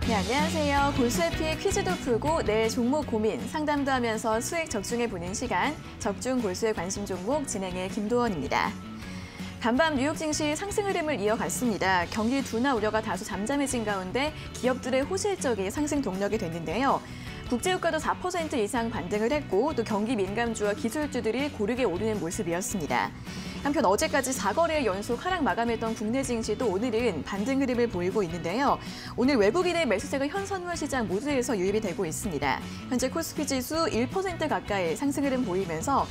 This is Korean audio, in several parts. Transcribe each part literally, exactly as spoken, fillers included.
네, 안녕하세요. 골수에피 퀴즈도 풀고 내 종목 고민, 상담도 하면서 수익 적중해보는 시간, 적중 골수의 관심 종목 진행의 김도원입니다. 간밤 뉴욕 증시 상승 흐름을 이어갔습니다. 경기 둔화 우려가 다소 잠잠해진 가운데 기업들의 호실적이 상승 동력이 됐는데요. 국제유가도 사 퍼센트 이상 반등을 했고 또 경기 민감주와 기술주들이 고르게 오르는 모습이었습니다. 한편 어제까지 사 거래 연속 하락 마감했던 국내 증시도 오늘은 반등 흐름을 보이고 있는데요. 오늘 외국인의 매수세가 현 선물 시장 모두에서 유입이 되고 있습니다. 현재 코스피 지수 일 퍼센트 가까이 상승 흐름 보이면서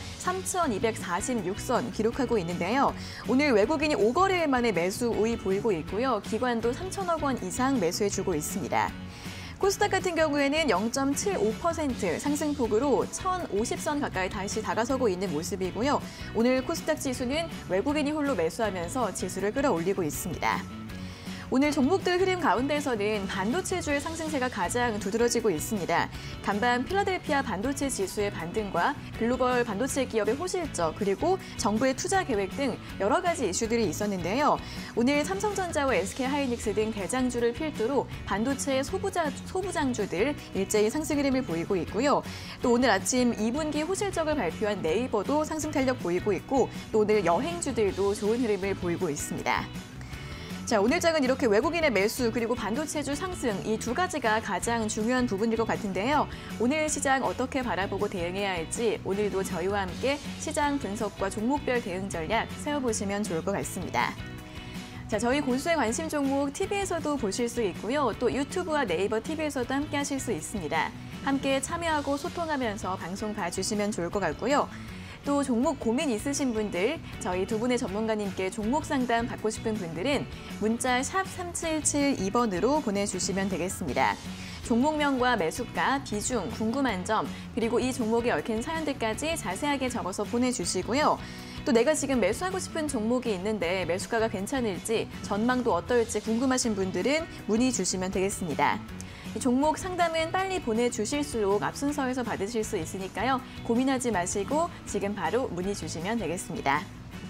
삼천이백사십육 선 기록하고 있는데요. 오늘 외국인이 오 거래일 만에 매수 우위 보이고 있고요. 기관도 삼천억 원 이상 매수해주고 있습니다. 코스닥 같은 경우에는 영 점 칠오 퍼센트 상승폭으로 천오십 선 가까이 다시 다가서고 있는 모습이고요. 오늘 코스닥 지수는 외국인이 홀로 매수하면서 지수를 끌어올리고 있습니다. 오늘 종목들 흐름 가운데서는 반도체주의 상승세가 가장 두드러지고 있습니다. 간밤 필라델피아 반도체 지수의 반등과 글로벌 반도체 기업의 호실적 그리고 정부의 투자 계획 등 여러 가지 이슈들이 있었는데요. 오늘 삼성전자와 에스케이하이닉스 등 대장주를 필두로 반도체 소부자, 소부장주들 일제히 상승 흐름을 보이고 있고요. 또 오늘 아침 이 분기 호실적을 발표한 네이버도 상승 탄력 보이고 있고 또 오늘 여행주들도 좋은 흐름을 보이고 있습니다. 자, 오늘 장은 이렇게 외국인의 매수 그리고 반도체주 상승 이 두 가지가 가장 중요한 부분일 것 같은데요. 오늘 시장 어떻게 바라보고 대응해야 할지 오늘도 저희와 함께 시장 분석과 종목별 대응 전략 세워보시면 좋을 것 같습니다. 자, 저희 골수의 관심 종목 티비에서도 보실 수 있고요. 또 유튜브와 네이버 티비에서도 함께 하실 수 있습니다. 함께 참여하고 소통하면서 방송 봐주시면 좋을 것 같고요. 또 종목 고민 있으신 분들, 저희 두 분의 전문가님께 종목 상담 받고 싶은 분들은 문자 샵 삼칠칠이 번으로 보내주시면 되겠습니다. 종목명과 매수가, 비중, 궁금한 점, 그리고 이 종목에 얽힌 사연들까지 자세하게 적어서 보내주시고요. 또 내가 지금 매수하고 싶은 종목이 있는데 매수가가 괜찮을지, 전망도 어떨지 궁금하신 분들은 문의 주시면 되겠습니다. 종목 상담은 빨리 보내주실수록 앞순서에서 받으실 수 있으니까요. 고민하지 마시고 지금 바로 문의 주시면 되겠습니다.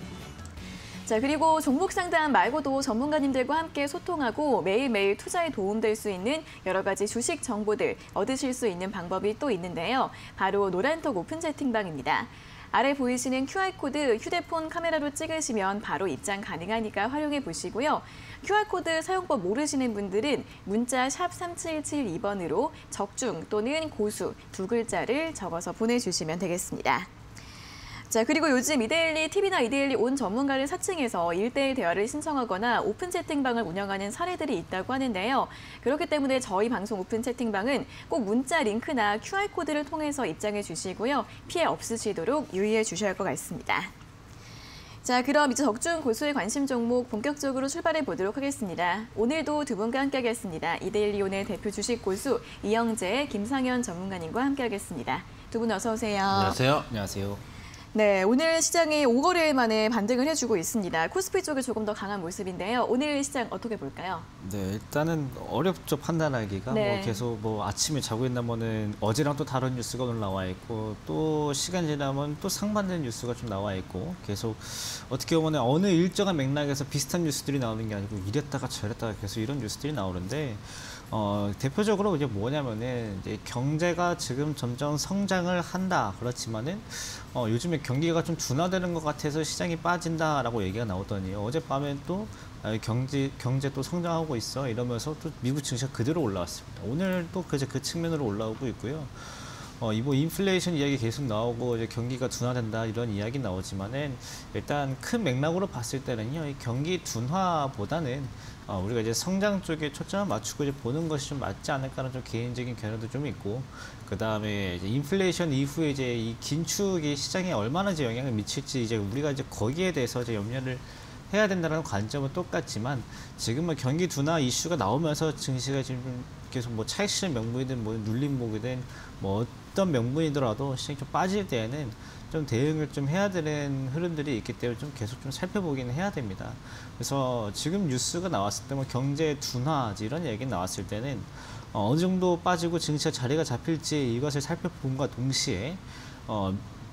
자, 그리고 종목 상담 말고도 전문가님들과 함께 소통하고 매일매일 투자에 도움될 수 있는 여러 가지 주식 정보들 얻으실 수 있는 방법이 또 있는데요. 바로 노란톡 오픈 채팅방입니다. 아래 보이시는 큐알코드 휴대폰 카메라로 찍으시면 바로 입장 가능하니까 활용해 보시고요. 큐알코드 사용법 모르시는 분들은 문자 샵 삼칠칠이 번으로 적중 또는 고수 두 글자를 적어서 보내주시면 되겠습니다. 자, 그리고 요즘 이데일리 티비나 이데일리 온 전문가를 사칭해서 일 대일 대화를 신청하거나 오픈 채팅방을 운영하는 사례들이 있다고 하는데요. 그렇기 때문에 저희 방송 오픈 채팅방은 꼭 문자 링크나 큐알코드를 통해서 입장해 주시고요. 피해 없으시도록 유의해 주셔야 할 것 같습니다. 자, 그럼 이제 적중 고수의 관심 종목 본격적으로 출발해 보도록 하겠습니다. 오늘도 두 분과 함께하겠습니다. 이데일리 오늘 대표 주식 고수 이영재, 김상현 전문가님과 함께하겠습니다. 두 분 어서 오세요. 안녕하세요. 안녕하세요. 네, 오늘 시장이 오 거래일 만에 반등을 해주고 있습니다. 코스피 쪽이 조금 더 강한 모습인데요. 오늘 시장 어떻게 볼까요? 네, 일단은 어렵죠, 판단하기가. 네. 뭐 계속 뭐 아침에 자고 있나면은 어제랑 또 다른 뉴스가 오늘 나와 있고 또 시간 지나면 또 상반된 뉴스가 좀 나와 있고 계속 어떻게 보면 어느 일정한 맥락에서 비슷한 뉴스들이 나오는 게 아니고 이랬다가 저랬다가 계속 이런 뉴스들이 나오는데 어, 대표적으로 이제 뭐냐면은 이제 경제가 지금 점점 성장을 한다. 그렇지만은 어, 요즘에 경기가 좀 둔화되는 것 같아서 시장이 빠진다라고 얘기가 나오더니 어젯밤에 또 경제 경제 또 성장하고 있어 이러면서 또 미국 증시가 그대로 올라왔습니다. 오늘 또 그제 그 측면으로 올라오고 있고요. 어, 이뭐 인플레이션 이야기 계속 나오고 이제 경기가 둔화된다 이런 이야기 나오지만은 일단 큰 맥락으로 봤을 때는요, 이 경기 둔화보다는 어, 우리가 이제 성장 쪽에 초점을 맞추고 이제 보는 것이 좀 맞지 않을까라는 좀 개인적인 견해도 좀 있고, 그 다음에 이제 인플레이션 이후에 이제 이 긴축이 시장에 얼마나 이제 영향을 미칠지 이제 우리가 이제 거기에 대해서 이제 염려를 해야 된다는 관점은 똑같지만 지금은 경기 둔화 이슈가 나오면서 증시가 지금 계속 뭐 차익 실현 명분이든 뭐 눌림목이든 뭐 어떤 명분이더라도 시장이 좀 빠질 때에는 좀 대응을 좀 해야 되는 흐름들이 있기 때문에 좀 계속 좀 살펴보기는 해야 됩니다. 그래서 지금 뉴스가 나왔을 때 뭐 경제 둔화 이런 얘기 나왔을 때는 어느 정도 빠지고 증시가 자리가 잡힐지 이것을 살펴본과 동시에 어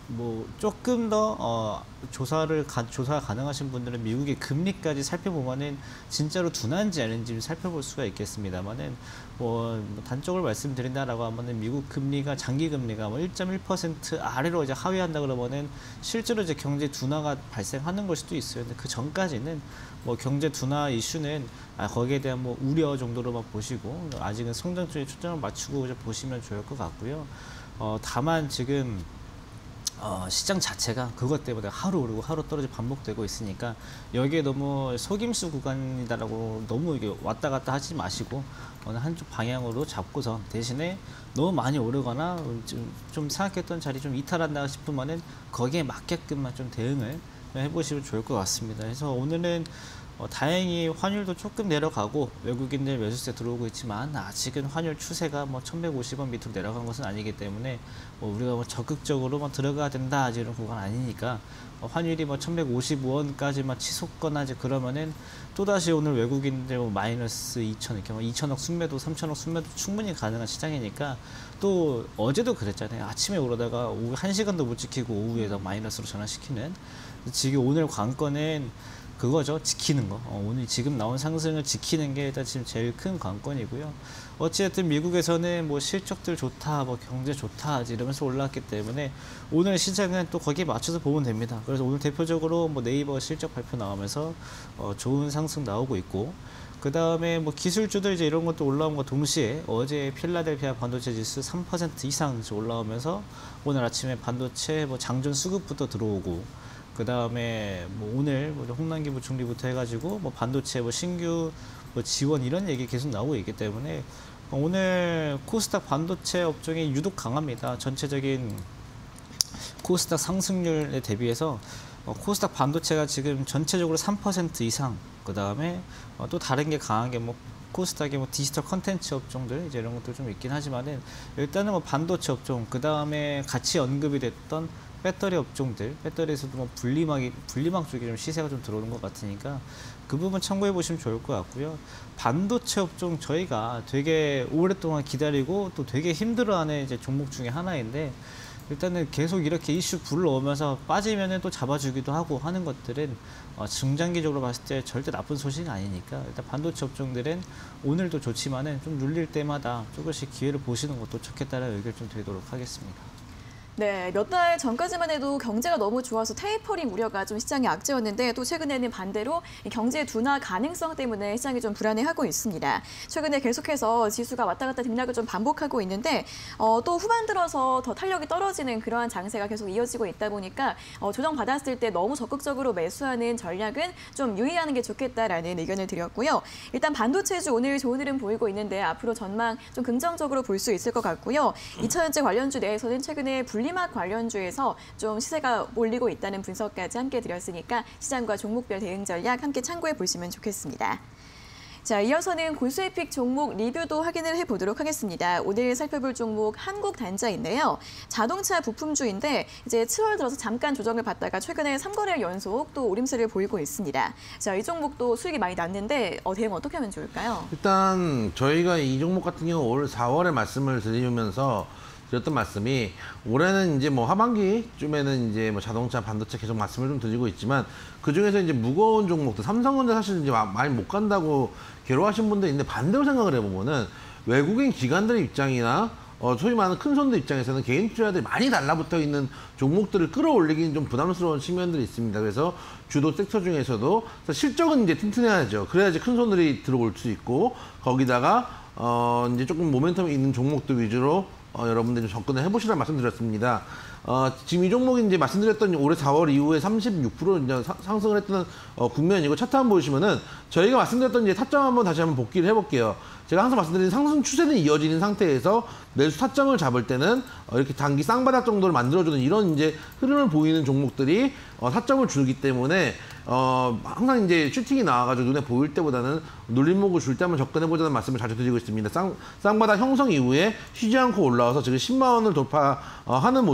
뭐 조금 더 어, 조사를 가, 조사 가능하신 분들은 미국의 금리까지 살펴보면은 진짜로 둔한지 아닌지 살펴볼 수가 있겠습니다만은 뭐 단적으로 말씀드린다라고 하면은 미국 금리가 장기 금리가 뭐 일 점 일 퍼센트 아래로 이제 하회한다 그러면은 실제로 이제 경제 둔화가 발생하는 걸 수도 있어요. 근데 그 전까지는 뭐 경제 둔화 이슈는 아, 거기에 대한 뭐 우려 정도로만 보시고 아직은 성장 쪽에 초점을 맞추고 이제 보시면 좋을 것 같고요. 어, 다만 지금 어, 시장 자체가 그것 때문에 하루 오르고 하루 떨어지고 반복되고 있으니까 여기에 너무 속임수 구간이다라고 너무 이게 왔다 갔다 하지 마시고 어느 한쪽 방향으로 잡고서 대신에 너무 많이 오르거나 좀, 좀 생각했던 자리 좀 이탈한다 싶으면은 거기에 맞게끔만 좀 대응을 해보시면 좋을 것 같습니다. 그래서 오늘은 어, 다행히 환율도 조금 내려가고 외국인들 매수세 들어오고 있지만 아직은 환율 추세가 뭐 천백오십 원 밑으로 내려간 것은 아니기 때문에 뭐 우리가 뭐 적극적으로 뭐 들어가야 된다 이런 구간 아니니까 어, 환율이 뭐 천백오십오 원까지만 치솟거나 이제 그러면은 또다시 오늘 외국인들 뭐 마이너스 이천 이렇게 뭐 이천억 순매도 삼천억 순매도 충분히 가능한 시장이니까 또 어제도 그랬잖아요. 아침에 오르다가 오후 한 시간도 못 지키고 오후에다 마이너스로 전환시키는 지금 오늘 관건은 그거죠. 지키는 거. 어, 오늘 지금 나온 상승을 지키는 게 일단 지금 제일 큰 관건이고요. 어찌됐든 미국에서는 뭐 실적들 좋다, 뭐 경제 좋다 이러면서 올라왔기 때문에 오늘 시장은 또 거기에 맞춰서 보면 됩니다. 그래서 오늘 대표적으로 뭐 네이버 실적 발표 나오면서 어, 좋은 상승 나오고 있고 그 다음에 뭐 기술주들 이제 이런 것도 올라온 거 동시에 어제 필라델피아 반도체 지수 삼 퍼센트 이상 올라오면서 오늘 아침에 반도체 뭐 장전 수급부터 들어오고 그 다음에 뭐 오늘 뭐 홍남기 부총리부터 해가지고 뭐 반도체 뭐 신규 뭐 지원 이런 얘기 계속 나오고 있기 때문에 오늘 코스닥 반도체 업종이 유독 강합니다. 전체적인 코스닥 상승률에 대비해서 어, 코스닥 반도체가 지금 전체적으로 삼 퍼센트 이상 그 다음에 어, 또 다른 게 강한 게 뭐 코스닥의 뭐 디지털 컨텐츠 업종들 이제 이런 것도 좀 있긴 하지만은 일단은 뭐 반도체 업종 그 다음에 같이 언급이 됐던 배터리 업종들, 배터리에서도 뭐 분리막이, 분리막 쪽에 좀 시세가 좀 들어오는 것 같으니까 그 부분 참고해 보시면 좋을 것 같고요. 반도체 업종 저희가 되게 오랫동안 기다리고 또 되게 힘들어하는 이제 종목 중에 하나인데 일단은 계속 이렇게 이슈 불러오면서 빠지면은 또 잡아주기도 하고 하는 것들은 어, 중장기적으로 봤을 때 절대 나쁜 소식이 아니니까 일단 반도체 업종들은 오늘도 좋지만은 좀 눌릴 때마다 조금씩 기회를 보시는 것도 좋겠다는 의견을 좀 드리도록 하겠습니다. 네, 몇 달 전까지만 해도 경제가 너무 좋아서 테이퍼링 우려가 좀 시장에 악재였는데 또 최근에는 반대로 경제 둔화 가능성 때문에 시장이 좀 불안해하고 있습니다. 최근에 계속해서 지수가 왔다 갔다 등락을 좀 반복하고 있는데 어, 또 후반 들어서 더 탄력이 떨어지는 그러한 장세가 계속 이어지고 있다 보니까 어, 조정 받았을 때 너무 적극적으로 매수하는 전략은 좀 유의하는 게 좋겠다라는 의견을 드렸고요. 일단 반도체주 오늘 좋은 흐름 보이고 있는데 앞으로 전망 좀 긍정적으로 볼 수 있을 것 같고요. 이차전지 관련주 내에서는 최근에 분리 분리막 관련주에서 좀 시세가 몰리고 있다는 분석까지 함께 드렸으니까 시장과 종목별 대응 전략 함께 참고해 보시면 좋겠습니다. 자, 이어서는 고수의 픽 종목 리뷰도 확인을 해보도록 하겠습니다. 오늘 살펴볼 종목 한국단자인데요. 자동차 부품주인데 이제 칠월 들어서 잠깐 조정을 받다가 최근에 삼 거래일 연속 또 오름세를 보이고 있습니다. 자, 이 종목도 수익이 많이 났는데 어, 대응 어떻게 하면 좋을까요? 일단 저희가 이 종목 같은 경우 올 사월에 말씀을 드리면서 드렸던 말씀이 올해는 이제 뭐 하반기쯤에는 이제 뭐 자동차, 반도체 계속 말씀을 좀 드리고 있지만 그 중에서 이제 무거운 종목들, 삼성전자 사실 이제 많이 못 간다고 괴로워하신 분들이 있는데 반대로 생각을 해보면은 외국인 기관들의 입장이나 어, 소위 말하는 큰 손들 입장에서는 개인 투자들이 많이 달라붙어 있는 종목들을 끌어올리기는 좀 부담스러운 측면들이 있습니다. 그래서 주도 섹터 중에서도 실적은 이제 튼튼해야죠. 그래야지 큰 손들이 들어올 수 있고 거기다가 어, 이제 조금 모멘텀이 있는 종목들 위주로 어, 여러분들이 좀 접근을 해보시라는 말씀드렸습니다. 어, 지금 이 종목이 이제 말씀드렸던 올해 사월 이후에 삼십육 퍼센트 이제 사, 상승을 했던 어, 국면이고 차트 한번 보시면은 저희가 말씀드렸던 이제 타점 한번 다시 한번 복기를 해볼게요. 제가 항상 말씀드린 상승 추세는 이어지는 상태에서 매수 타점을 잡을 때는 어, 이렇게 단기 쌍바닥 정도를 만들어주는 이런 이제 흐름을 보이는 종목들이 어, 타점을 주기 때문에 어, 항상 이제 슈팅이 나와가지고 눈에 보일 때보다는 눌림목을 줄 때 한번 접근해보자는 말씀을 자주 드리고 있습니다. 쌍, 쌍바닥 형성 이후에 쉬지 않고 올라와서 지금 십만 원을 돌파하는 모습입니다.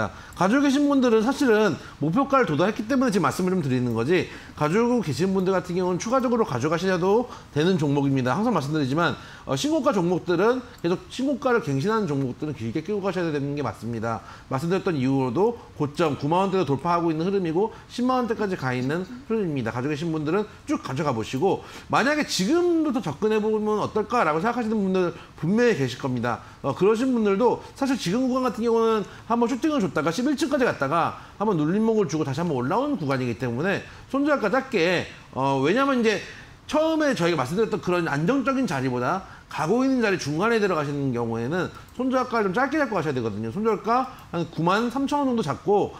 있습니다. 가지고 계신 분들은 사실은 목표가를 도달했기 때문에 지금 말씀을 좀 드리는 거지, 가지고 계신 분들 같은 경우는 추가적으로 가져가셔도 되는 종목입니다. 항상 말씀드리지만 어, 신고가 종목들은 계속 신고가를 갱신하는 종목들은 길게 끌고 가셔야 되는 게 맞습니다. 말씀드렸던 이후로도 고점 구만 원대도 돌파하고 있는 흐름이고 십만 원대까지 가 있는 흐름입니다. 가지고 계신 분들은 쭉 가져가 보시고, 만약에 지금부터 접근해 보면 어떨까라고 생각하시는 분들 분명히 계실 겁니다. 어, 그러신 분들도 사실 지금 구간 같은 경우는 한번 슈팅을 줬다가 십일 층까지 갔다가 한번 눌림목을 주고 다시 한번 올라오는 구간이기 때문에 손절가 짧게, 어, 왜냐면 이제 처음에 저희가 말씀드렸던 그런 안정적인 자리보다 가고 있는 자리 중간에 들어가시는 경우에는 손절가를 좀 짧게 잡고 가셔야 되거든요. 손절가 한 구만 삼천 원 정도 잡고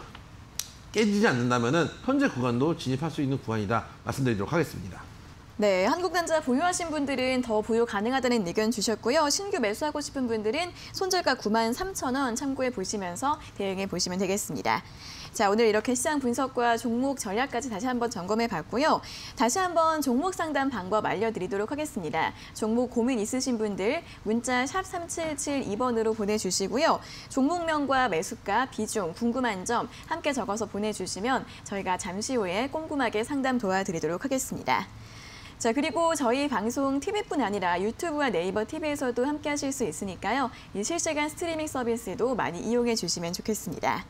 깨지지 않는다면은 현재 구간도 진입할 수 있는 구간이다 말씀드리도록 하겠습니다. 네, 한국단자 보유하신 분들은 더 보유 가능하다는 의견 주셨고요. 신규 매수하고 싶은 분들은 손절가 구만 삼천 원 참고해 보시면서 대응해 보시면 되겠습니다. 자, 오늘 이렇게 시장 분석과 종목 전략까지 다시 한번 점검해 봤고요. 다시 한번 종목 상담 방법 알려드리도록 하겠습니다. 종목 고민 있으신 분들 문자 샵 삼칠칠이 번으로 보내주시고요. 종목명과 매수가, 비중, 궁금한 점 함께 적어서 보내주시면 저희가 잠시 후에 꼼꼼하게 상담 도와드리도록 하겠습니다. 자, 그리고 저희 방송 티비뿐 아니라 유튜브와 네이버 티비에서도 함께 하실 수 있으니까요. 이 실시간 스트리밍 서비스도 많이 이용해 주시면 좋겠습니다.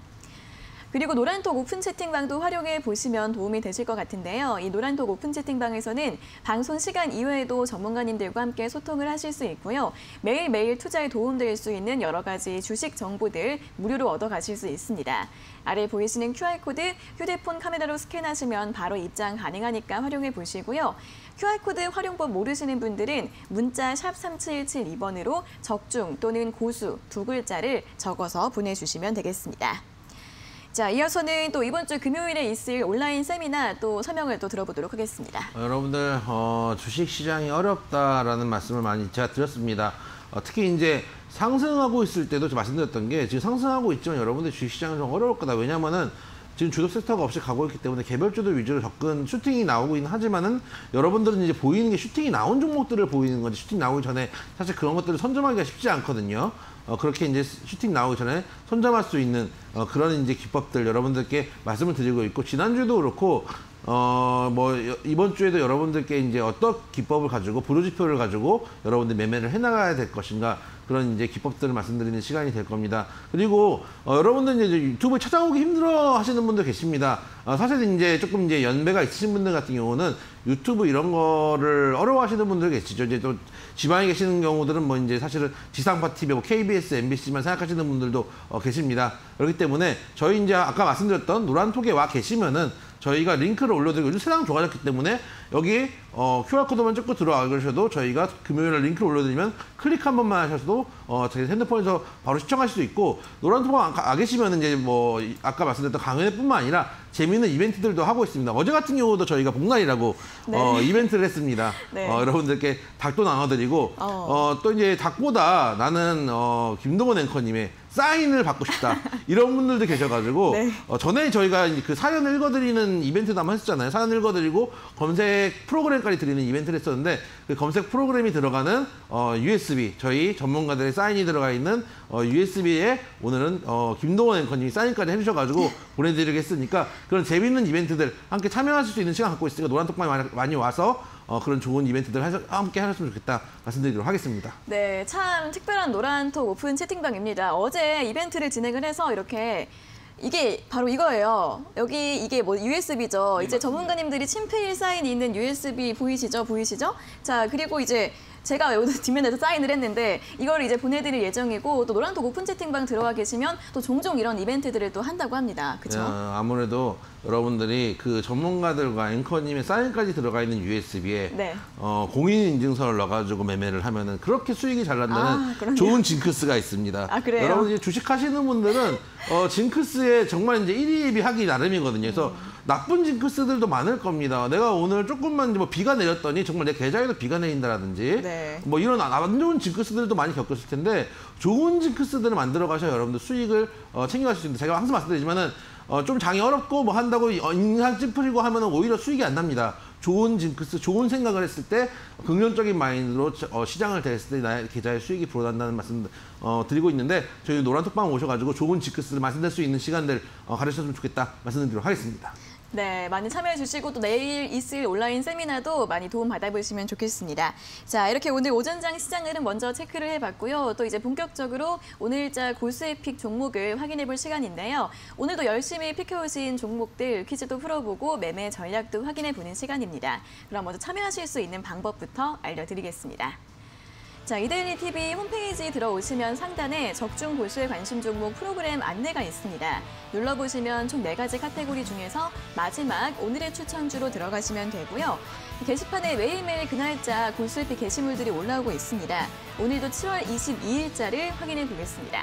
그리고 노란톡 오픈 채팅방도 활용해 보시면 도움이 되실 것 같은데요. 이 노란톡 오픈 채팅방에서는 방송 시간 이외에도 전문가님들과 함께 소통을 하실 수 있고요. 매일매일 투자에 도움될 수 있는 여러 가지 주식 정보들 무료로 얻어가실 수 있습니다. 아래 보이시는 큐알코드 휴대폰 카메라로 스캔하시면 바로 입장 가능하니까 활용해 보시고요. 큐알코드 활용법 모르시는 분들은 문자 샵 삼칠칠이 번으로 적중 또는 고수 두 글자를 적어서 보내주시면 되겠습니다. 자, 이어서는 또 이번 주 금요일에 있을 온라인 세미나 또 설명을 또 들어보도록 하겠습니다. 어, 여러분들 어, 주식 시장이 어렵다라는 말씀을 많이 제가 드렸습니다. 어, 특히 이제 상승하고 있을 때도 말씀드렸던 게, 지금 상승하고 있지만 여러분들 주식 시장은 좀 어려울 거다. 왜냐면은 지금 주력 섹터가 없이 가고 있기 때문에 개별주들 위주로 접근 슈팅이 나오고 있는 하지만은 여러분들은 이제 보이는 게 슈팅이 나온 종목들을 보이는 건지, 슈팅 나오기 전에 사실 그런 것들을 선점하기가 쉽지 않거든요. 어, 그렇게 이제 슈팅 나오기 전에 선점할 수 있는 어, 그런 이제 기법들 여러분들께 말씀을 드리고 있고, 지난주도 그렇고 어, 뭐 이번 주에도 여러분들께 이제 어떤 기법을 가지고 보조지표를 가지고 여러분들 매매를 해나가야 될 것인가, 그런 이제 기법들을 말씀드리는 시간이 될 겁니다. 그리고 어, 여러분들 이제 유튜브 찾아오기 힘들어 하시는 분들 계십니다. 어, 사실 이제 조금 이제 연배가 있으신 분들 같은 경우는 유튜브 이런 거를 어려워하시는 분들 계시죠. 이제 또 지방에 계시는 경우들은 뭐 이제 사실은 지상파 티비, 뭐 케이비에스, 엠비씨만 생각하시는 분들도 어, 계십니다. 그렇기 때문에 저희 이제 아까 말씀드렸던 노란톡에 와 계시면은 저희가 링크를 올려드리고, 요즘 세상 좋아졌기 때문에 여기 어, 큐알코드만 찍고 들어와 계셔도 저희가 금요일에 링크를 올려드리면 클릭 한 번만 하셔도 어, 저희 핸드폰에서 바로 시청하실 수 있고, 노란톡 아 계시면 이제 뭐 아까 말씀드렸던 강연회뿐만 아니라 재미있는 이벤트들도 하고 있습니다. 어제 같은 경우도 저희가 복날이라고 네. 어, 이벤트를 했습니다. 네. 어, 여러분들께 닭도 나눠드리고 어. 어, 또 이제 닭보다 나는 어, 김동원 앵커님의 사인을 받고 싶다 이런 분들도 계셔가지고 네. 어, 전에 저희가 그 사연 읽어드리는 이벤트도 한번 했었잖아요. 사연 읽어드리고 검색 프로그램까지 드리는 이벤트를 했었는데, 그 검색 프로그램이 들어가는 어, 유에스비, 저희 전문가들의 사인이 들어가 있는 어, 유에스비에 오늘은 어, 김동원 앵커님이 사인까지 해주셔가지고 보내드리겠으니까, 그런 재밌는 이벤트들 함께 참여하실 수 있는 시간 갖고 있으니까 노란톡방에 많이, 많이 와서 어, 그런 좋은 이벤트들 하셔, 함께 하셨으면 좋겠다 말씀드리도록 하겠습니다. 네, 참 특별한 노란톡 오픈 채팅방입니다. 어제 이벤트를 진행을 해서 이렇게 이게 바로 이거예요. 여기 이게 뭐 유에스비죠. 네, 이제 맞습니다. 전문가님들이 친필 사인이 있는 유에스비 보이시죠? 보이시죠? 자, 그리고 이제 제가 여기 뒷면에서 사인을 했는데 이걸 이제 보내드릴 예정이고, 또 노란톡 오픈 채팅방 들어와 계시면 또 종종 이런 이벤트들을 또 한다고 합니다. 그렇죠? 아무래도 여러분들이 그 전문가들과 앵커님의 사인까지 들어가 있는 유에스비에 네. 어, 공인인증서를 넣어가지고 매매를 하면은 그렇게 수익이 잘 난다는 아, 좋은 징크스가 있습니다. 아, 그래요? 여러분 주식하시는 분들은 어, 징크스에 정말 이제 일희일비하기 나름이거든요. 그래서 음. 나쁜 징크스들도 많을 겁니다. 내가 오늘 조금만 뭐 비가 내렸더니 정말 내 계좌에도 비가 내린다라든지 네. 뭐 이런 안 좋은 징크스들도 많이 겪었을 텐데, 좋은 징크스들을 만들어 가셔야 여러분들 수익을 어, 챙겨가실 수 있습니다. 제가 항상 말씀드리지만은 어, 좀 장이 어렵고 뭐 한다고 인상 찌푸리고 하면은 오히려 수익이 안 납니다. 좋은 징크스, 좋은 생각을 했을 때 긍정적인 마인드로 어, 시장을 대했을 때 나의 계좌의 수익이 불어난다는 말씀 어, 드리고 있는데 저희 노란톡방 오셔가지고 좋은 징크스를 말씀드릴 수 있는 시간들 어, 가르쳐주면 좋겠다 말씀드리도록 하겠습니다. 네, 많이 참여해 주시고 또 내일 있을 온라인 세미나도 많이 도움 받아보시면 좋겠습니다. 자, 이렇게 오늘 오전장 시장 흐름 먼저 체크를 해봤고요. 또 이제 본격적으로 오늘자 고수의 픽 종목을 확인해 볼 시간인데요. 오늘도 열심히 픽해오신 종목들 퀴즈도 풀어보고 매매 전략도 확인해 보는 시간입니다. 그럼 먼저 참여하실 수 있는 방법부터 알려드리겠습니다. 자, 이데일리 티비 홈페이지 들어오시면 상단에 적중 고수의 관심 종목 프로그램 안내가 있습니다. 눌러보시면 총 네 가지 카테고리 중에서 마지막 오늘의 추천주로 들어가시면 되고요. 게시판에 매일매일 그날짜 고수의 픽 게시물들이 올라오고 있습니다. 오늘도 칠월 이십이일자를 확인해 보겠습니다.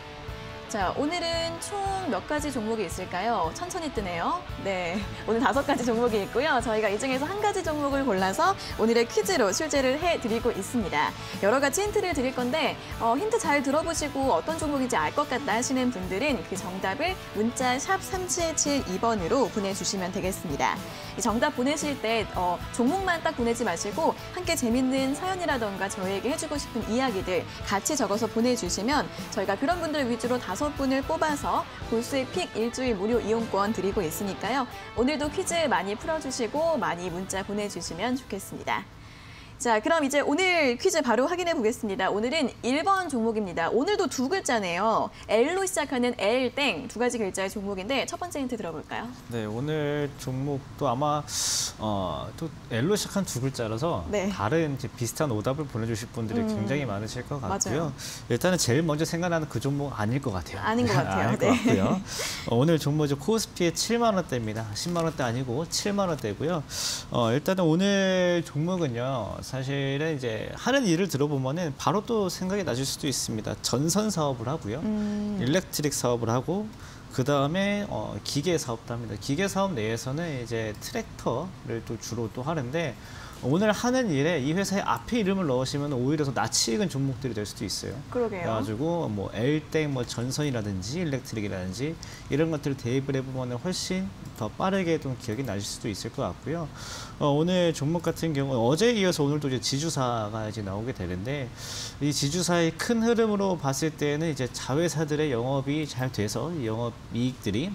자, 오늘은 총 몇 가지 종목이 있을까요? 천천히 뜨네요. 네, 오늘 다섯 가지 종목이 있고요. 저희가 이 중에서 한 가지 종목을 골라서 오늘의 퀴즈로 출제를 해드리고 있습니다. 여러 가지 힌트를 드릴 건데 어, 힌트 잘 들어보시고 어떤 종목인지 알 것 같다 하시는 분들은 그 정답을 문자 샵 삼칠칠이 번으로 보내주시면 되겠습니다. 이 정답 보내실 때 어, 종목만 딱 보내지 마시고 함께 재밌는 사연이라던가 저희에게 해주고 싶은 이야기들 같이 적어서 보내주시면 저희가 그런 분들 위주로 다섯 분을 뽑아서 골수의 픽 일주일 무료 이용권 드리고 있으니까요. 오늘도 퀴즈 많이 풀어주시고 많이 문자 보내주시면 좋겠습니다. 자, 그럼 이제 오늘 퀴즈 바로 확인해 보겠습니다. 오늘은 일 번 종목입니다. 오늘도 두 글자네요. L로 시작하는 L 땡 두 가지 글자의 종목인데 첫 번째 힌트 들어볼까요? 네, 오늘 종목도 아마 어, 또 L로 시작한 두 글자라서 네. 다른 이제 비슷한 오답을 보내주실 분들이 음, 굉장히 많으실 것 같고요. 맞아요. 일단은 제일 먼저 생각나는 그 종목 아닐 것 같아요. 아닌 것 같아요. 아닐 네. 것 같고요. 어, 오늘 종목이 코스피의 칠만 원대입니다. 십만 원대 아니고 칠만 원대고요. 어, 일단은 오늘 종목은요. 사실은 이제 하는 일을 들어보면은 바로 또 생각이 나실 수도 있습니다. 전선 사업을 하고요. 음. 일렉트릭 사업을 하고 그 다음에 어, 기계 사업도 합니다. 기계 사업 내에서는 이제 트랙터를 또 주로 또 하는데 오늘 하는 일에 이 회사의 앞에 이름을 넣으시면 오히려 더 낯이 익은 종목들이 될 수도 있어요. 그러게요. 그래가지고 뭐 L땡 뭐 전선이라든지 일렉트릭이라든지 이런 것들을 대입을 해보면 훨씬 더 빠르게 좀 기억이 나실 수도 있을 것 같고요. 어, 오늘 종목 같은 경우는 어제에 이어서 오늘도 이제 지주사가 이제 나오게 되는데 이 지주사의 큰 흐름으로 봤을 때는 이제 자회사들의 영업이 잘 돼서 이 영업 이익들이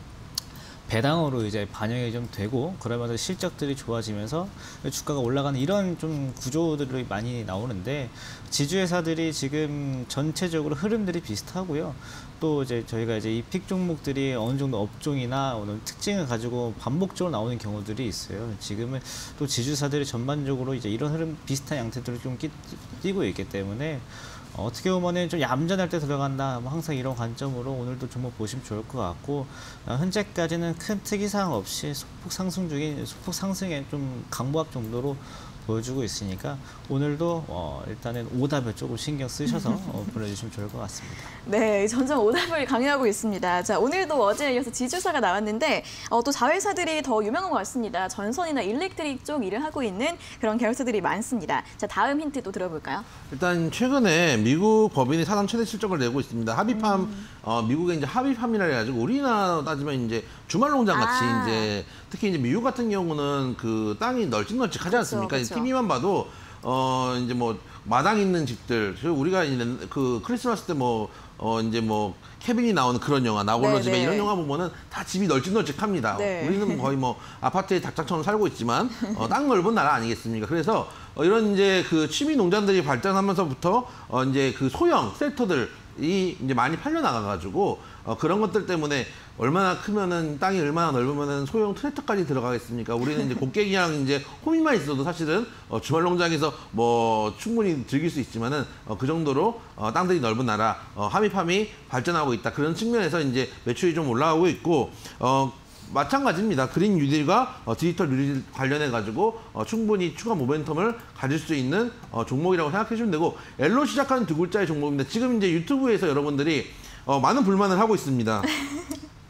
배당으로 이제 반영이 좀 되고 그러면서 실적들이 좋아지면서 주가가 올라가는 이런 좀 구조들이 많이 나오는데 지주회사들이 지금 전체적으로 흐름들이 비슷하고요. 또 이제 저희가 이제 이 픽 종목들이 어느 정도 업종이나 어느 특징을 가지고 반복적으로 나오는 경우들이 있어요. 지금은 또 지주사들이 전반적으로 이제 이런 흐름 비슷한 양태들을 좀 끼, 띄고 있기 때문에 어, 어떻게 보면은 좀 얌전할 때 들어간다. 뭐 항상 이런 관점으로 오늘도 종목 보시면 좋을 것 같고 어, 현재까지는 큰 특이사항 없이 소폭 상승 중인 소폭 상승에 좀 강보합 정도로 보여주고 있으니까 오늘도 어, 일단은 오답에 조금 신경 쓰셔서 어, 보내주시면 좋을 것 같습니다. 네, 점점 오답을 강요하고 있습니다. 자, 오늘도 어제에 이어서 지주사가 나왔는데 어, 또 자회사들이 더 유명한 것 같습니다. 전선이나 일렉트릭 쪽 일을 하고 있는 그런 계열사들이 많습니다. 자, 다음 힌트 또 들어볼까요? 일단 최근에 미국 법인이 사상 최대 실적을 내고 있습니다. 합의팜, 음. 어, 미국의 이제 합의팜이라 해가지고 우리나라 따지면 이제 주말농장 같이 아. 이제 특히 이제 미국 같은 경우는 그 땅이 널찍널찍하지 그쵸, 않습니까? 그쵸. 티비만 봐도 어 이제 뭐 마당 있는 집들, 우리가 이제 그 크리스마스 때 뭐 어 이제 뭐 케빈이 나오는 그런 영화, 나홀로 네네. 집에 이런 영화 보면은 다 집이 널찍널찍합니다. 네. 우리는 거의 뭐 아파트에 닭장처럼 살고 있지만 어, 땅 넓은 나라 아니겠습니까? 그래서 어, 이런 이제 그 취미 농장들이 발전하면서부터 어, 이제 그 소형 셀터들이 이제 많이 팔려 나가가지고 어, 그런 것들 때문에 얼마나 크면은 땅이 얼마나 넓으면은 소형 트랙터까지 들어가겠습니까? 우리는 이제 곡괭이랑 이제 호미만 있어도 사실은 어, 주말 농장에서 뭐 충분히 즐길 수 있지만은 어, 그 정도로 어, 땅들이 넓은 나라 어, 하미팜이 발전하고 있다. 그런 측면에서 이제 매출이 좀 올라가고 있고 어, 마찬가지입니다. 그린 뉴딜과 어, 디지털 뉴딜 관련해 가지고 어, 충분히 추가 모멘텀을 가질 수 있는 어, 종목이라고 생각해 주시면 되고 L로 시작하는 두 글자의 종목입니다. 지금 이제 유튜브에서 여러분들이 어, 많은 불만을 하고 있습니다.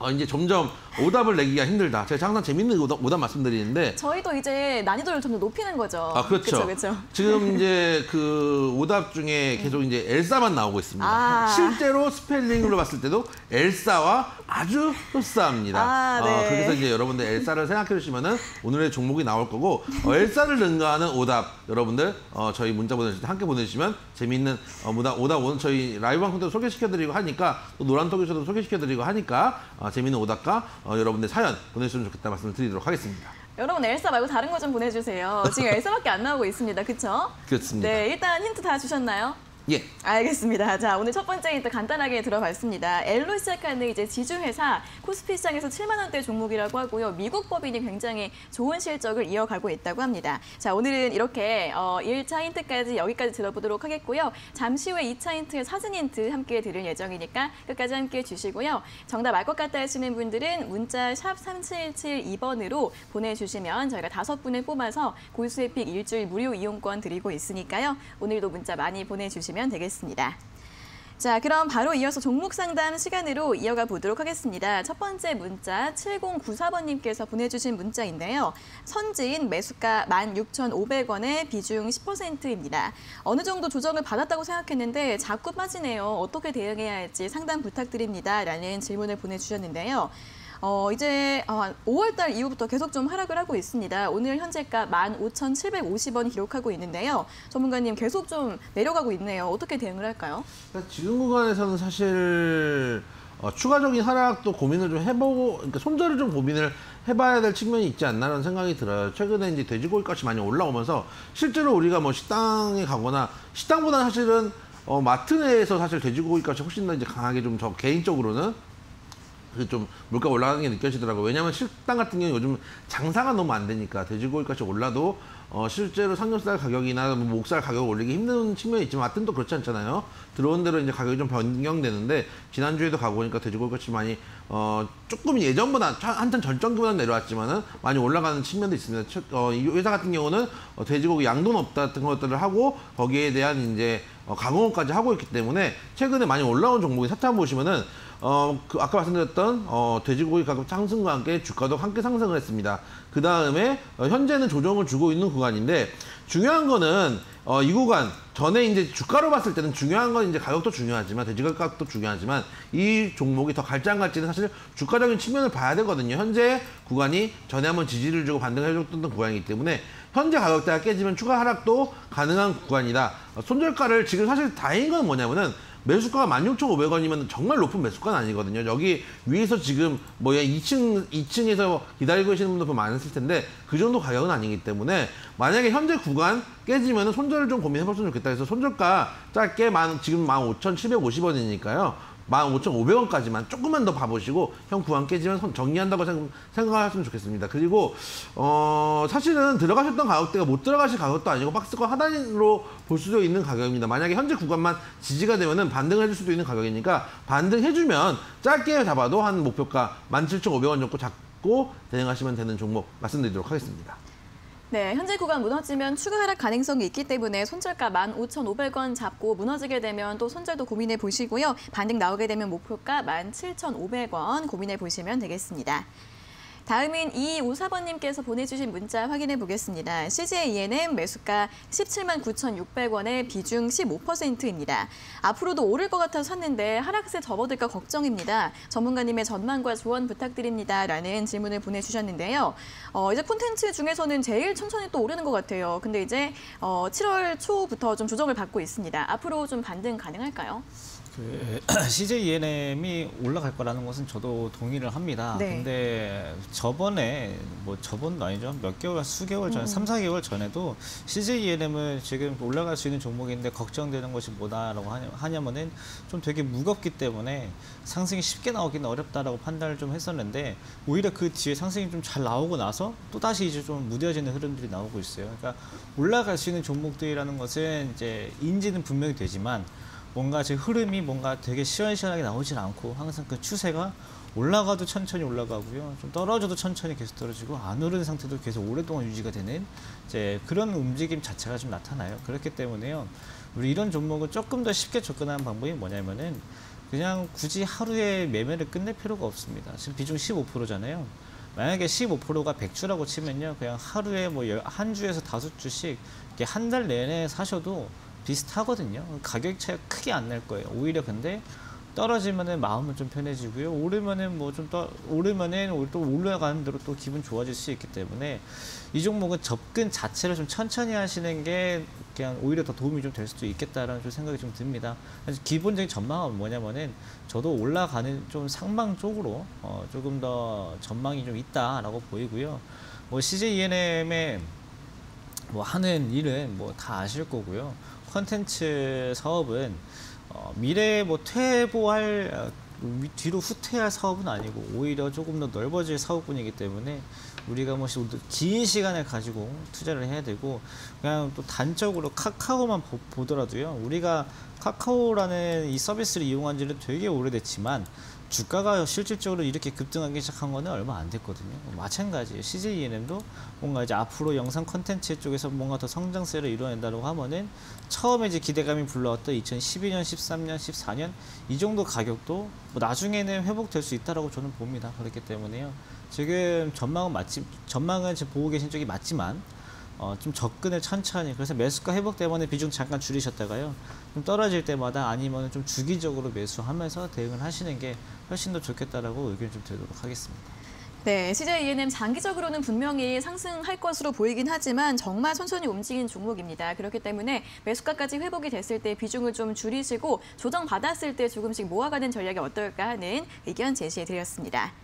어, 이제 점점 오답을 내기가 힘들다. 제가 항상 재밌는 오답, 오답 말씀드리는데 저희도 이제 난이도를 점점 높이는 거죠. 아, 그렇죠. 그렇죠. 지금 이제 그 오답 중에 계속 이제 엘사만 나오고 있습니다. 아. 실제로 스펠링으로 봤을 때도 엘사와 아주 흡사합니다. 아, 네. 어, 그래서 이제 여러분들 엘사를 생각해 주시면은 오늘의 종목이 나올 거고 어, 엘사를 능가하는 오답 여러분들 어, 저희 문자 보내주실 때 함께 보내주시면 재미있는 어, 오답, 오답 오늘 저희 라이브 방송도 소개시켜드리고 하니까 또 노란톡에서도 소개시켜드리고 하니까 어, 재미있는 오답과 어, 여러분들 사연 보내주시면 좋겠다 말씀을 드리도록 하겠습니다. 여러분 엘사 말고 다른 거 좀 보내주세요. 지금 엘사밖에 안 나오고 있습니다. 그렇죠? 그렇습니다. 네, 일단 힌트 다 주셨나요? 예. 알겠습니다. 자, 오늘 첫 번째 힌트 간단하게 들어봤습니다. L로 시작하는 이제 지주회사 코스피 시장에서 칠만 원대 종목이라고 하고요. 미국 법인이 굉장히 좋은 실적을 이어가고 있다고 합니다. 자, 오늘은 이렇게 어, 일 차 힌트까지 여기까지 들어보도록 하겠고요. 잠시 후에 이 차 힌트 사진 힌트 함께 들을 예정이니까 끝까지 함께 해주시고요. 정답 알 것 같다 하시는 분들은 문자 샵 삼칠칠이 번으로 보내주시면 저희가 다섯 분을 뽑아서 골수의 픽 일주일 무료 이용권 드리고 있으니까요. 오늘도 문자 많이 보내주시면 되겠습니다. 자, 그럼 바로 이어서 종목 상담 시간으로 이어가 보도록 하겠습니다. 첫 번째 문자 칠공구사 번님께서 보내주신 문자인데요. 선진 매수가 만 육천오백 원에 비중 십 퍼센트입니다. 어느 정도 조정을 받았다고 생각했는데 자꾸 빠지네요. 어떻게 대응해야 할지 상담 부탁드립니다. 라는 질문을 보내주셨는데요. 어, 이제 어, 오월 달 이후부터 계속 좀 하락을 하고 있습니다. 오늘 현재가 만 오천칠백오십 원 기록하고 있는데요. 전문가님 계속 좀 내려가고 있네요. 어떻게 대응을 할까요? 그러니까 지금 구간에서는 사실 어, 추가적인 하락도 고민을 좀 해보고, 그러니까 손절을 좀 고민을 해봐야 될 측면이 있지 않나라는 생각이 들어요. 최근에 이제 돼지고기 값이 많이 올라오면서 실제로 우리가 뭐 식당에 가거나 식당보다는 사실은 어, 마트 내에서 사실 돼지고기 값이 훨씬 더 이제 강하게 좀 저 개인적으로는 그 좀 물가 올라가는 게 느껴지더라고요. 왜냐하면 식당 같은 경우는 요즘 장사가 너무 안 되니까 돼지고기 값이 올라도 어 실제로 삼겹살 가격이나 뭐 목살 가격 올리기 힘든 측면이 있지만 마트는 또 그렇지 않잖아요. 들어온 대로 이제 가격이 좀 변경되는데 지난주에도 가고 보니까 돼지고기 값이 많이 어 조금 예전보다 한참 절정기보다 내려왔지만은 많이 올라가는 측면도 있습니다. 어, 이 회사 같은 경우는 어, 돼지고기 양돈 없다 같은 것들을 하고 거기에 대한 이제 어, 가공업까지 하고 있기 때문에 최근에 많이 올라온 종목이 사태 보시면은 어, 그 아까 말씀드렸던 어, 돼지고기 가격 상승과 함께 주가도 함께 상승을 했습니다. 그 다음에 어, 현재는 조정을 주고 있는 구간인데 중요한 거는 어, 이 구간 전에 이제 주가로 봤을 때는 중요한 건 이제 가격도 중요하지만 돼지고기 값도 중요하지만 이 종목이 더 갈지 안 갈지는 사실 주가적인 측면을 봐야 되거든요. 현재 구간이 전에 한번 지지를 주고 반등을 해줬던 구간이기 때문에 현재 가격대가 깨지면 추가 하락도 가능한 구간이다. 어, 손절가를 지금 사실 다행인 건 뭐냐면은 매수가가 만 육천오백 원이면 정말 높은 매수가는 아니거든요. 여기 위에서 지금 뭐 이 층, 이 층에서 기다리고 계시는 분들 많으실 텐데 그 정도 가격은 아니기 때문에 만약에 현재 구간 깨지면 손절을 좀 고민해봤으면 좋겠다. 그래서 손절가 짧게 만, 지금 만 오천칠백오십 원이니까요. 만 오천오백 원까지만 조금만 더 봐보시고 형 구간 깨지면 정리한다고 생각, 생각하시면 좋겠습니다. 그리고 어 사실은 들어가셨던 가격대가 못 들어가실 가격도 아니고 박스권 하단으로 볼 수도 있는 가격입니다. 만약에 현재 구간만 지지가 되면은 반등을 해줄 수도 있는 가격이니까 반등해주면 짧게 잡아도 한 목표가 만 칠천오백 원 정도 잡고 대응하시면 되는 종목 말씀드리도록 하겠습니다. 네, 현재 구간 무너지면 추가 하락 가능성이 있기 때문에 손절가 만 오천오백 원 잡고 무너지게 되면 또 손절도 고민해 보시고요. 반등 나오게 되면 목표가 만 칠천오백 원 고민해 보시면 되겠습니다. 다음은 이이오사 번님께서 보내주신 문자 확인해 보겠습니다. 씨제이이엔엠 매수가 십칠만 구천육백 원에 비중 십오 퍼센트입니다. 앞으로도 오를 것 같아서 샀는데 하락세 접어들까 걱정입니다. 전문가님의 전망과 조언 부탁드립니다. 라는 질문을 보내주셨는데요. 어, 이제 콘텐츠 중에서는 제일 천천히 또 오르는 것 같아요. 근데 이제 어, 칠월 초부터 좀 조정을 받고 있습니다. 앞으로 좀 반등 가능할까요? 그 씨제이이엔엠이 올라갈 거라는 것은 저도 동의를 합니다. 네. 근데 저번에 뭐 저번도 아니죠. 몇 개월, 수개월 전, 음. 삼, 사 개월 전에도 씨제이이엔엠을 지금 올라갈 수 있는 종목인데 걱정되는 것이 뭐다라고 하냐면은 좀 되게 무겁기 때문에 상승이 쉽게 나오기는 어렵다라고 판단을 좀 했었는데 오히려 그 뒤에 상승이 좀 잘 나오고 나서 또 다시 이제 좀 무뎌지는 흐름들이 나오고 있어요. 그러니까 올라갈 수 있는 종목들이라는 것은 이제 인지는 분명히 되지만 뭔가 제 흐름이 뭔가 되게 시원시원하게 나오진 않고 항상 그 추세가 올라가도 천천히 올라가고요. 좀 떨어져도 천천히 계속 떨어지고 안 오르는 상태도 계속 오랫동안 유지가 되는 이제 그런 움직임 자체가 좀 나타나요. 그렇기 때문에요. 우리 이런 종목은 조금 더 쉽게 접근하는 방법이 뭐냐면은 그냥 굳이 하루에 매매를 끝낼 필요가 없습니다. 지금 비중 십오 퍼센트잖아요. 만약에 십오 퍼센트가 백 주라고 치면요. 그냥 하루에 뭐 한 주에서 다섯 주씩 한 달 내내 사셔도 비슷하거든요. 가격 차이가 크게 안 날 거예요. 오히려 근데 떨어지면은 마음은 좀 편해지고요. 오르면은 뭐 좀 더 오르면은 또 올라가는 대로 또 기분 좋아질 수 있기 때문에 이 종목은 접근 자체를 좀 천천히 하시는 게 그냥 오히려 더 도움이 좀 될 수도 있겠다라는 좀 생각이 좀 듭니다. 기본적인 전망은 뭐냐면은 저도 올라가는 좀 상방 쪽으로 어 조금 더 전망이 좀 있다라고 보이고요. 뭐 씨제이이엔엠의 뭐 하는 일은 뭐 다 아실 거고요. 컨텐츠 사업은 어, 미래에 뭐 퇴보할 어, 뒤로 후퇴할 사업은 아니고 오히려 조금 더 넓어질 사업군이기 때문에 우리가 뭐 긴 시간을 가지고 투자를 해야 되고 그냥 또 단적으로 카카오만 보, 보더라도요. 우리가 카카오라는 이 서비스를 이용한 지는 되게 오래됐지만 주가가 실질적으로 이렇게 급등하기 시작한 거는 얼마 안 됐거든요. 마찬가지예요. 씨제이이엔엠도 뭔가 이제 앞으로 영상 컨텐츠 쪽에서 뭔가 더 성장세를 이뤄낸다고 하면은 처음에 이제 기대감이 불러왔던 이천십이 년, 십삼 년, 십사 년 이 정도 가격도 뭐 나중에는 회복될 수 있다라고 저는 봅니다. 그렇기 때문에요. 지금 전망은 맞지, 전망은 지금 보고 계신 쪽이 맞지만 어, 좀 접근을 천천히 그래서 매수가 회복 때문에 비중 잠깐 줄이셨다가요. 좀 떨어질 때마다 아니면 좀 주기적으로 매수하면서 대응을 하시는 게 훨씬 더 좋겠다라고 의견 좀 드리도록 하겠습니다. 네, 씨제이이엔엠 장기적으로는 분명히 상승할 것으로 보이긴 하지만 정말 천천히 움직이는 종목입니다. 그렇기 때문에 매수가까지 회복이 됐을 때 비중을 좀 줄이시고 조정받았을 때 조금씩 모아가는 전략이 어떨까 하는 의견 제시해드렸습니다.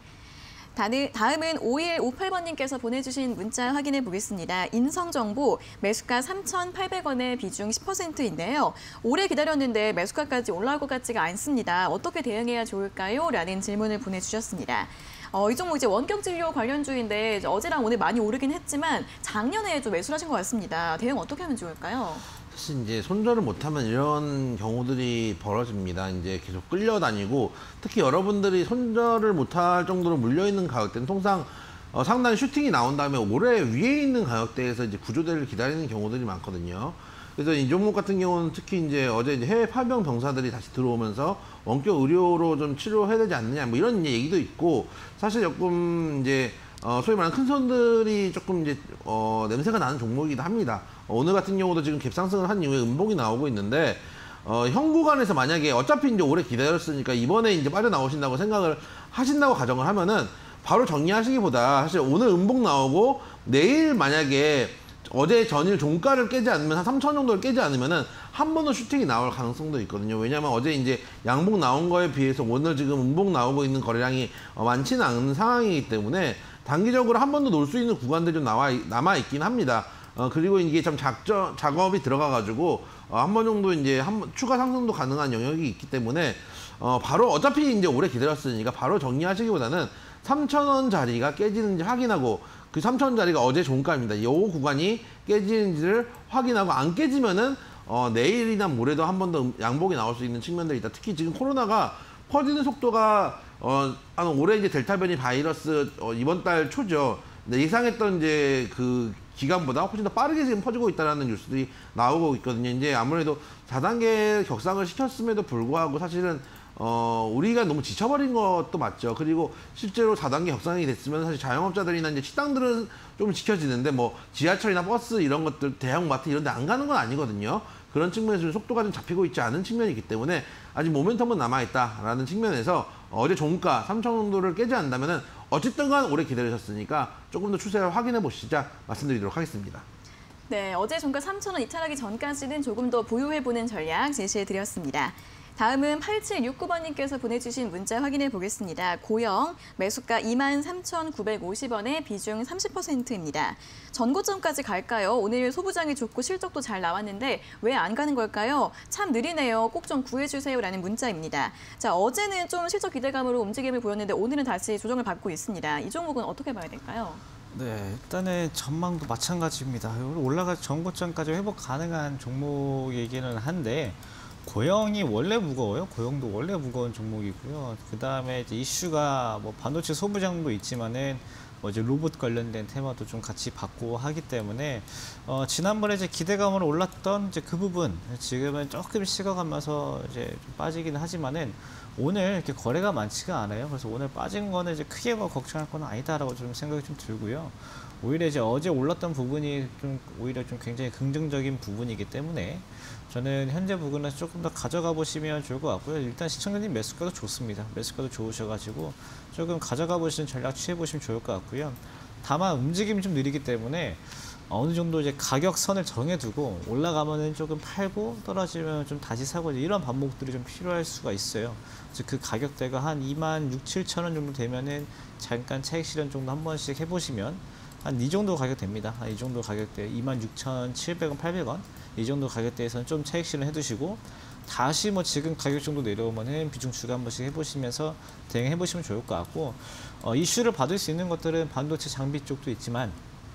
다음은 오일오팔 번님께서 보내주신 문자 확인해 보겠습니다. 인성정보 매수가 삼천팔백 원에 비중 십 퍼센트인데요. 오래 기다렸는데 매수가까지 올라올 것 같지가 않습니다. 어떻게 대응해야 좋을까요? 라는 질문을 보내주셨습니다. 어, 이 종목 이제 원격진료 관련주인데 어제랑 오늘 많이 오르긴 했지만 작년에 좀 매수를 하신 것 같습니다. 대응 어떻게 하면 좋을까요? 사실 이제 손절을 못하면 이런 경우들이 벌어집니다. 이제 계속 끌려다니고 특히 여러분들이 손절을 못할 정도로 물려있는 가격대는 통상 어, 상당히 슈팅이 나온 다음에 올해 위에 있는 가격대에서 이제 구조대를 기다리는 경우들이 많거든요. 그래서 이 종목 같은 경우는 특히 이제 어제 이제 해외 파병 병사들이 다시 들어오면서 원격 의료로 좀 치료해야 되지 않느냐 뭐 이런 얘기도 있고 사실 조금 이제 어, 소위 말하는 큰 손들이 조금 이제 어, 냄새가 나는 종목이기도 합니다. 어, 오늘 같은 경우도 지금 갭상승을 한 이후에 음봉이 나오고 있는데 어, 현 구간에서 만약에 어차피 이제 오래 기다렸으니까 이번에 이제 빠져나오신다고 생각을 하신다고 가정을 하면은 바로 정리하시기보다 사실 오늘 음봉 나오고 내일 만약에 어제 전일 종가를 깨지 않으면 한 삼천 정도를 깨지 않으면은 한 번 더 슈팅이 나올 가능성도 있거든요. 왜냐하면 어제 이제 양봉 나온 거에 비해서 오늘 지금 음봉 나오고 있는 거래량이 많지는 않은 상황이기 때문에 단기적으로 한 번 더 놀 수 있는 구간들이 좀 나와, 남아있긴 합니다. 어, 그리고 이게 좀 작전, 작업이 들어가가지고, 어, 한 번 정도 이제 한 번, 추가 상승도 가능한 영역이 있기 때문에, 어, 바로 어차피 이제 오래 기다렸으니까 바로 정리하시기보다는 삼천 원 자리가 깨지는지 확인하고, 그 삼천 원 자리가 어제 종가입니다. 이 구간이 깨지는지를 확인하고, 안 깨지면은, 어, 내일이나 모레도 한 번 더 양봉이 나올 수 있는 측면들이 있다. 특히 지금 코로나가 퍼지는 속도가 어, 한 올해 이제 델타 변이 바이러스 어, 이번 달 초죠. 예상했던 이제 그 기간보다 훨씬 더 빠르게 지금 퍼지고 있다는 뉴스들이 나오고 있거든요. 이제 아무래도 사 단계 격상을 시켰음에도 불구하고 사실은 어, 우리가 너무 지쳐버린 것도 맞죠. 그리고 실제로 사 단계 격상이 됐으면 사실 자영업자들이나 이제 식당들은 좀 지켜지는데 뭐 지하철이나 버스 이런 것들 대형마트 이런 데 안 가는 건 아니거든요. 그런 측면에서 속도가 좀 잡히고 있지 않은 측면이 있기 때문에 아직 모멘텀은 남아있다라는 측면에서 어제 종가 삼천 정도를 깨지 않는다면 어쨌든 간 오래 기다리셨으니까 조금 더 추세를 확인해 보시자 말씀드리도록 하겠습니다. 네, 어제 종가 삼천 원 이탈하기 전까지는 조금 더 보유해보는 전략 제시해드렸습니다. 다음은 팔칠육구 번님께서 보내주신 문자 확인해 보겠습니다. 고영, 매수가 이만 삼천구백오십 원에 비중 삼십 퍼센트입니다. 전고점까지 갈까요? 오늘 소부장이 좋고 실적도 잘 나왔는데 왜 안 가는 걸까요? 참 느리네요. 꼭 좀 구해주세요. 라는 문자입니다. 자, 어제는 좀 실적 기대감으로 움직임을 보였는데 오늘은 다시 조정을 받고 있습니다. 이 종목은 어떻게 봐야 될까요? 네, 일단은 전망도 마찬가지입니다. 올라가 전고점까지 회복 가능한 종목이기는 한데 고영이 원래 무거워요. 고영도 원래 무거운 종목이고요. 그 다음에 이슈가 뭐 반도체 소부장도 있지만은 뭐 이제 로봇 관련된 테마도 좀 같이 받고 하기 때문에 어, 지난번에 이제 기대감으로 올랐던 이제 그 부분 지금은 조금 식어가면서 이제 좀 빠지기는 하지만은 오늘 이렇게 거래가 많지가 않아요. 그래서 오늘 빠진 거는 이제 크게 뭐 걱정할 건 아니다라고 좀 생각이 좀 들고요. 오히려 이제 어제 올랐던 부분이 좀 오히려 좀 굉장히 긍정적인 부분이기 때문에 저는 현재 부분에서 조금 더 가져가 보시면 좋을 것 같고요. 일단 시청자님 매수가도 좋습니다. 매수가도 좋으셔가지고 조금 가져가 보시는 전략 취해 보시면 좋을 것 같고요. 다만 움직임이 좀 느리기 때문에 어느 정도 이제 가격선을 정해두고 올라가면은 조금 팔고 떨어지면 좀 다시 사고 이런 반복들이 좀 필요할 수가 있어요. 즉 그 가격대가 한 이만 육, 칠천 원 정도 되면은 잠깐 차익 실현 정도 한 번씩 해보시면 한 이 정도 가격 됩니다. 한 이 정도 가격대 이만 육천칠백 원, 팔백 원 이 정도 가격대에서는 좀 차익 실현 해두시고 다시 뭐 지금 가격 정도 내려오면은 비중 추가 한 번씩 해보시면서 대응해 보시면 좋을 것 같고 어, 이슈를 받을 수 있는 것들은 반도체 장비 쪽도 있지만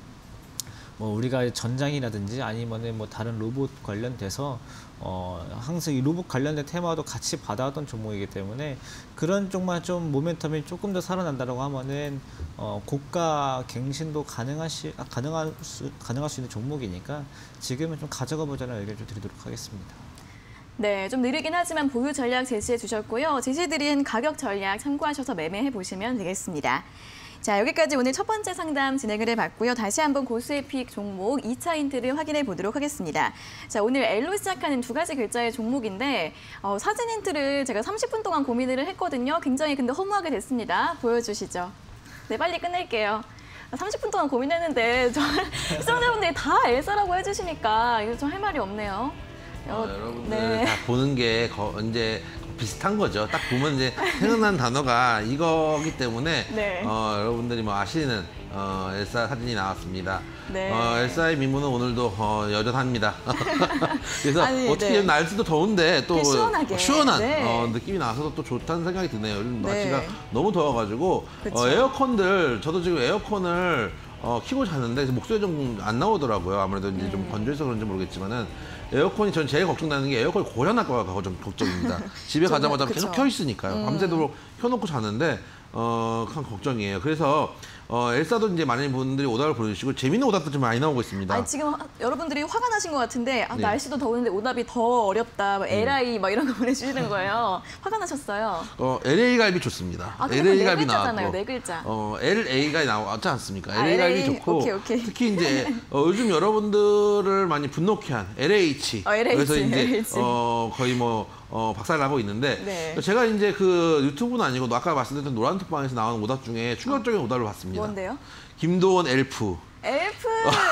뭐 우리가 전장이라든지 아니면은 뭐 다른 로봇 관련돼서 어 항상 이 로봇 관련된 테마도 같이 받아왔던 종목이기 때문에 그런 쪽만 좀 모멘텀이 조금 더 살아난다라고 하면은 어 고가 갱신도 가능하시 아, 가능할 수 가능할 수 있는 종목이니까 지금은 좀 가져가 보자는 의견 좀 드리도록 하겠습니다. 네, 좀 느리긴 하지만 보유 전략 제시해 주셨고요. 제시드린 가격 전략 참고하셔서 매매해 보시면 되겠습니다. 자, 여기까지 오늘 첫 번째 상담 진행을 해봤고요. 다시 한번 고수의 픽 종목 이 차 힌트를 확인해 보도록 하겠습니다. 자, 오늘 L로 시작하는 두 가지 글자의 종목인데 어, 사진 힌트를 제가 삼십 분 동안 고민을 했거든요. 굉장히 근데 허무하게 됐습니다. 보여주시죠. 네, 빨리 끝낼게요. 삼십 분 동안 고민했는데 저, 시청자분들이 다 엘사라고 해주시니까 이거 좀 할 말이 없네요. 어, 여러분들 네. 다 보는 게 거, 이제 비슷한 거죠. 딱 보면 이제 생각나는 단어가 이거기 때문에 네. 어, 여러분들이 뭐 아시는 어, 엘사 사진이 나왔습니다. 네. 어, 엘사의 미모는 오늘도 어, 여전합니다. 그래서 아니, 어떻게 네. 날씨도 더운데 또 시원하게. 시원한 네. 어, 느낌이 나서 또 좋다는 생각이 드네요. 요즘 네. 날씨가 너무 더워가지고 어, 에어컨들 저도 지금 에어컨을 어, 키고 자는데 목소리 좀 안 나오더라고요. 아무래도 이제 좀 음. 건조해서 그런지 모르겠지만은 에어컨이 전 제일 걱정되는 게 에어컨이 고장날 거가 좀 걱정입니다. 집에 좀, 가자마자 그쵸. 계속 켜 있으니까요. 음. 밤새도록 켜놓고 자는데 어, 참 걱정이에요. 그래서 어, 엘사도 이제 많은 분들이 오답을 보내주시고 재밌는 오답도 좀 많이 나오고 있습니다. 아니, 지금 하- 여러분들이 화가 나신 것 같은데 아, 네. 날씨도 더운데 오답이 더 어렵다. 뭐 엘아이 막 이런 거 보내주시는 거예요. 화가 나셨어요. 어, 엘에이 갈비 좋습니다. 아, 근데 엘에이 네 갈비 글자잖아요. 나왔고, 네 글자. 어, 엘에이가 나왔지 않습니까? 아, 엘에이 갈비 엘에이. 좋고, 오케이, 오케이. 특히 이제 어, 요즘 여러분들을 많이 분노케 한 엘에이치. 어, 엘에이치, 그래서 이제 엘에이치. 어, 거의 뭐 어, 박살나고 있는데 네. 제가 이제 그 유튜브는 아니고 아까 말씀드렸던 노란톡방에서 나오는 오답 중에 충격적인 오답을 봤습니다. 뭔데요? 김도원 엘프. 엘프!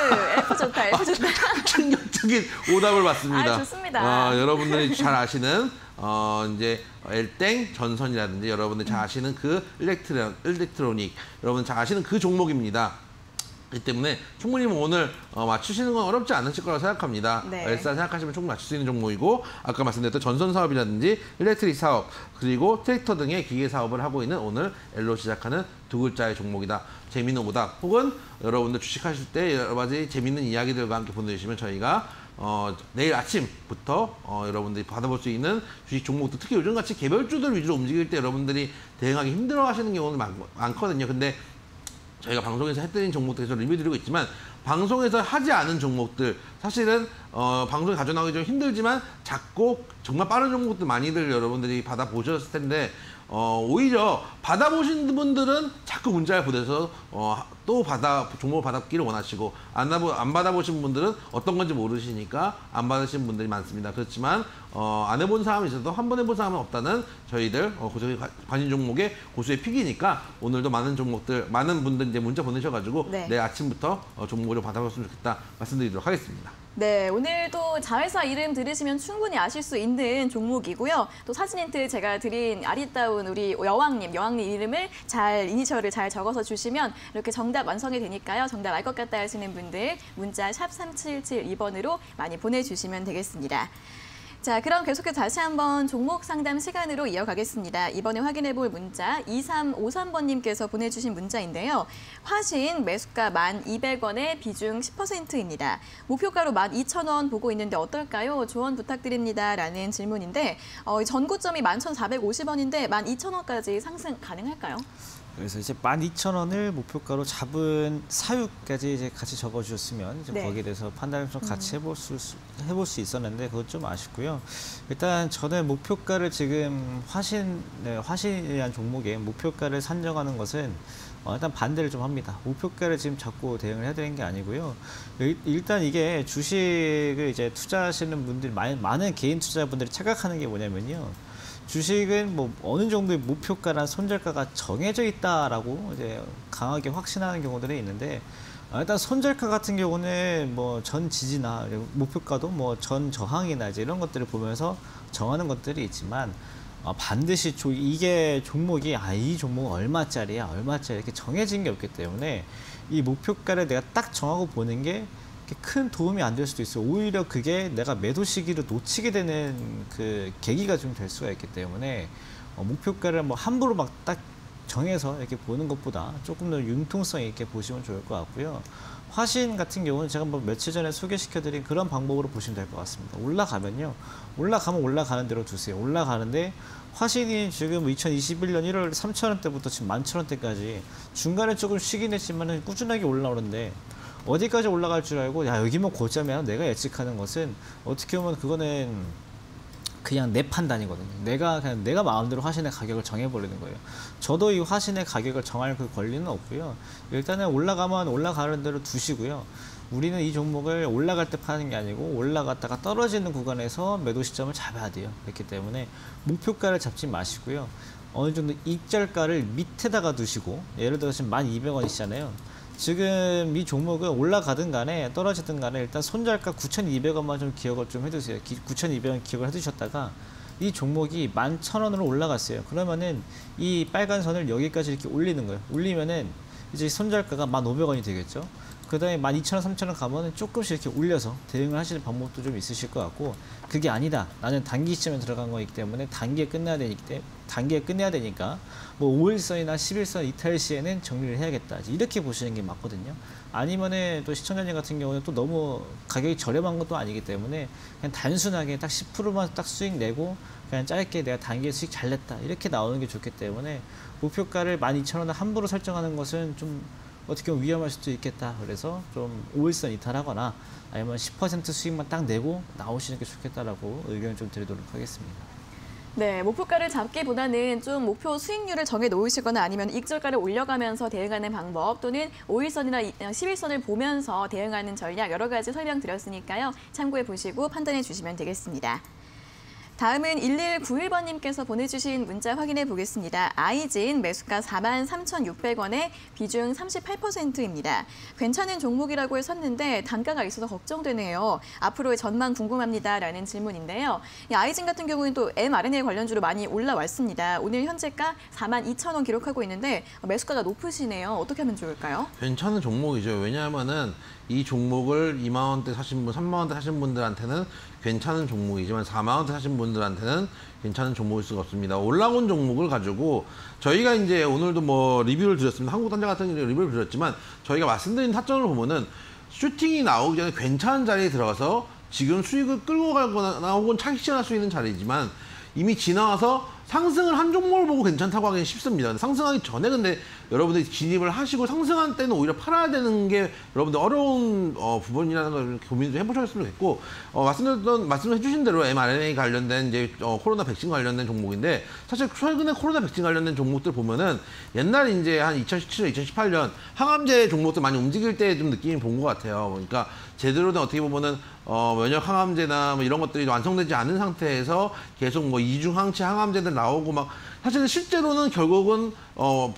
엘프 좋다, 엘프 좋다. 충격적인 오답을 받습니다. 아, 좋습니다. 어, 여러분들이 잘 아시는 어, 이제 엘땡 전선이라든지 여러분들이 잘 아시는 그 일렉트로, 일렉트로닉 여러분 잘 아시는 그 종목입니다. 그렇기 때문에 충분히 뭐 오늘 어, 맞추시는 건 어렵지 않으실 거라고 생각합니다. 네. 엘사 생각하시면 충분히 맞출 수 있는 종목이고 아까 말씀드렸던 전선 사업이라든지 일렉트릭 사업 그리고 트랙터 등의 기계 사업을 하고 있는 오늘 L로 시작하는 두 글자의 종목이다. 재미있는 오답 혹은 여러분들 주식하실 때 여러 가지 재미있는 이야기들과 함께 보내주시면 저희가 어, 내일 아침부터 어, 여러분들이 받아볼 수 있는 주식 종목들 특히 요즘같이 개별주들 위주로 움직일 때 여러분들이 대응하기 힘들어 하시는 경우는 많, 많거든요. 근데 저희가 방송에서 해드린 종목들 계속 리뷰드리고 있지만 방송에서 하지 않은 종목들 사실은 어, 방송에 가져나오기 좀 힘들지만 작고 정말 빠른 종목들 많이들 여러분들이 받아보셨을 텐데 어, 오히려 받아보신 분들은 자꾸 문자를 보내서 어, 또 받아 종목을 받았기를 원하시고 안, 안 받아보신 분들은 어떤 건지 모르시니까 안 받으신 분들이 많습니다. 그렇지만 어, 안 해본 사람이 있어도 한 번 해본 사람은 없다는 저희들 어, 고수의 관심 종목의 고수의 픽이니까 오늘도 많은 종목들 많은 분들 이제 문자 보내셔가지고 네. 내일 아침부터 어, 종목을 좀 받아봤으면 좋겠다 말씀드리도록 하겠습니다. 네, 오늘도 자회사 이름 들으시면 충분히 아실 수 있는 종목이고요. 또 사진 힌트 제가 드린 아리따운 우리 여왕님, 여왕님 이름을 잘 이니셜을 잘 적어서 주시면 이렇게 정답 완성이 되니까요. 정답 알 것 같다 하시는 분들 문자 샵 삼칠칠이 번으로 많이 보내주시면 되겠습니다. 자, 그럼 계속해서 다시 한번 종목 상담 시간으로 이어가겠습니다. 이번에 확인해 볼 문자 이삼오삼 번님께서 보내주신 문자인데요. 화신 매수가 만 이백 원에 비중 십 퍼센트입니다. 목표가로 만 이천 원 보고 있는데 어떨까요? 조언 부탁드립니다. 라는 질문인데 어, 전고점이 만 천사백오십 원인데 만 이천 원까지 상승 가능할까요? 그래서 이제 만 이천 원을 목표가로 잡은 사유까지 이제 같이 적어주셨으면 이제 네. 거기에 대해서 판단을 좀 같이 해볼 수 해볼 수 있었는데 그건 좀 아쉽고요. 일단 저는 목표가를 지금 화신 네, 화신이라는 종목에 목표가를 산정하는 것은 어, 일단 반대를 좀 합니다. 목표가를 지금 잡고 대응을 해야 되는 게 아니고요. 일- 일단 이게 주식을 이제 투자하시는 분들 많은, 많은 개인 투자분들이 착각하는 게 뭐냐면요. 주식은 뭐 어느 정도의 목표가란 손절가가 정해져 있다라고 이제 강하게 확신하는 경우들이 있는데 어, 일단 손절가 같은 경우는 뭐 전 지지나 목표가도 뭐 전 저항이나 이제 이런 것들을 보면서 정하는 것들이 있지만 어, 반드시 조, 이게 종목이 아 이 종목 얼마짜리야 얼마짜리 이렇게 정해진 게 없기 때문에 이 목표가를 내가 딱 정하고 보는 게 큰 도움이 안 될 수도 있어요. 오히려 그게 내가 매도 시기를 놓치게 되는 그 계기가 좀 될 수가 있기 때문에 어, 목표가를 뭐 함부로 막 딱 정해서 이렇게 보는 것보다 조금 더 융통성 있게 보시면 좋을 것 같고요. 화신 같은 경우는 제가 뭐 며칠 전에 소개시켜드린 그런 방법으로 보시면 될 것 같습니다. 올라가면요. 올라가면 올라가는 대로 두세요. 올라가는데 화신이 지금 이천이십일 년 일월 삼천 원대부터 지금 만 천 원대까지 중간에 조금 쉬긴 했지만 꾸준하게 올라오는데 어디까지 올라갈 줄 알고 야 여기면 고점이야 내가 예측하는 것은 어떻게 보면 그거는 그냥 내 판단이거든요. 내가 그냥 내가 마음대로 화신의 가격을 정해버리는 거예요. 저도 이 화신의 가격을 정할 그 권리는 없고요. 일단은 올라가면 올라가는 대로 두시고요. 우리는 이 종목을 올라갈 때 파는 게 아니고 올라갔다가 떨어지는 구간에서 매도 시점을 잡아야 돼요. 그렇기 때문에 목표가를 잡지 마시고요. 어느 정도 익절가를 밑에다가 두시고 예를 들어 지금 만 이백 원이시잖아요. 지금 이 종목은 올라가든 간에 떨어지든 간에 일단 손절가 구천이백 원만 좀 기억을 좀 해두세요. 구천이백 원 기억을 해두셨다가 이 종목이 만 천 원으로 올라갔어요. 그러면은 이 빨간 선을 여기까지 이렇게 올리는 거예요. 올리면은 이제 손절가가 만 오백 원이 되겠죠. 그 다음에 만 이천 원, 삼천 원 가면은 조금씩 이렇게 올려서 대응을 하시는 방법도 좀 있으실 것 같고 그게 아니다. 나는 단기 시점에 들어간 거기 때문에 단기에 끝내야 되니까 단기에 끝내야 되니까 뭐 오 일선이나 십 일선 이탈 시에는 정리를 해야겠다. 이렇게 보시는 게 맞거든요. 아니면은 또 시청자님 같은 경우는 또 너무 가격이 저렴한 것도 아니기 때문에 그냥 단순하게 딱 십 퍼센트만 딱 수익 내고 그냥 짧게 내가 단기에 수익 잘 냈다. 이렇게 나오는 게 좋기 때문에 목표가를 만 이천 원을 함부로 설정하는 것은 좀 어떻게 보면 위험할 수도 있겠다. 그래서 좀 오 일선 이탈하거나 아니면 십 퍼센트 수익만 딱 내고 나오시는 게 좋겠다라고 의견을 좀 드리도록 하겠습니다. 네, 목표가를 잡기보다는 좀 목표 수익률을 정해 놓으시거나 아니면 익절가를 올려가면서 대응하는 방법 또는 오 일선이나 십 일선을 보면서 대응하는 전략 여러 가지 설명드렸으니까요. 참고해 보시고 판단해 주시면 되겠습니다. 다음은 일일구일 번님께서 보내주신 문자 확인해 보겠습니다. 아이진 매수가 사만 삼천육백 원에 비중 삼십팔 퍼센트입니다. 괜찮은 종목이라고 했었는데 단가가 있어서 걱정되네요. 앞으로의 전망 궁금합니다라는 질문인데요. 이 아이진 같은 경우는 또 엠알엔에이 관련주로 많이 올라왔습니다. 오늘 현재가 사만 이천 원 기록하고 있는데 매수가가 높으시네요. 어떻게 하면 좋을까요? 괜찮은 종목이죠. 왜냐하면은 이 종목을 이만 원대 사신 분, 삼만 원대 사신 분들한테는 괜찮은 종목이지만 사만 원대 사신 분들한테는 괜찮은 종목일 수가 없습니다. 올라온 종목을 가지고 저희가 이제 오늘도 뭐 리뷰를 드렸습니다. 한국단자 같은 경우는 리뷰를 드렸지만 저희가 말씀드린 타점을 보면은 슈팅이 나오기 전에 괜찮은 자리에 들어가서 지금 수익을 끌고 가거나 혹은 차익 실현할 수 있는 자리지만 이미 지나와서 상승을 한 종목을 보고 괜찮다고 하기는 쉽습니다. 상승하기 전에 근데 여러분들이 진입을 하시고 상승한 때는 오히려 팔아야 되는 게 여러분들 어려운 어, 부분이라는 걸 고민 좀 해보셨으면 좋겠고 어, 말씀드렸던 말씀해 주신 대로 엠알엔에이 관련된 이제 어, 코로나 백신 관련된 종목인데 사실 최근에 코로나 백신 관련된 종목들 보면은 옛날 이제 한 이천십칠 년, 이천십팔 년 항암제 종목들 많이 움직일 때 좀 느낌이 본 것 같아요. 그러니까 제대로 된 어떻게 보면은 어, 면역 항암제나 뭐 이런 것들이 완성되지 않은 상태에서 계속 뭐 이중 항체 항암제들 나오고 막 사실은 실제로는 결국은 어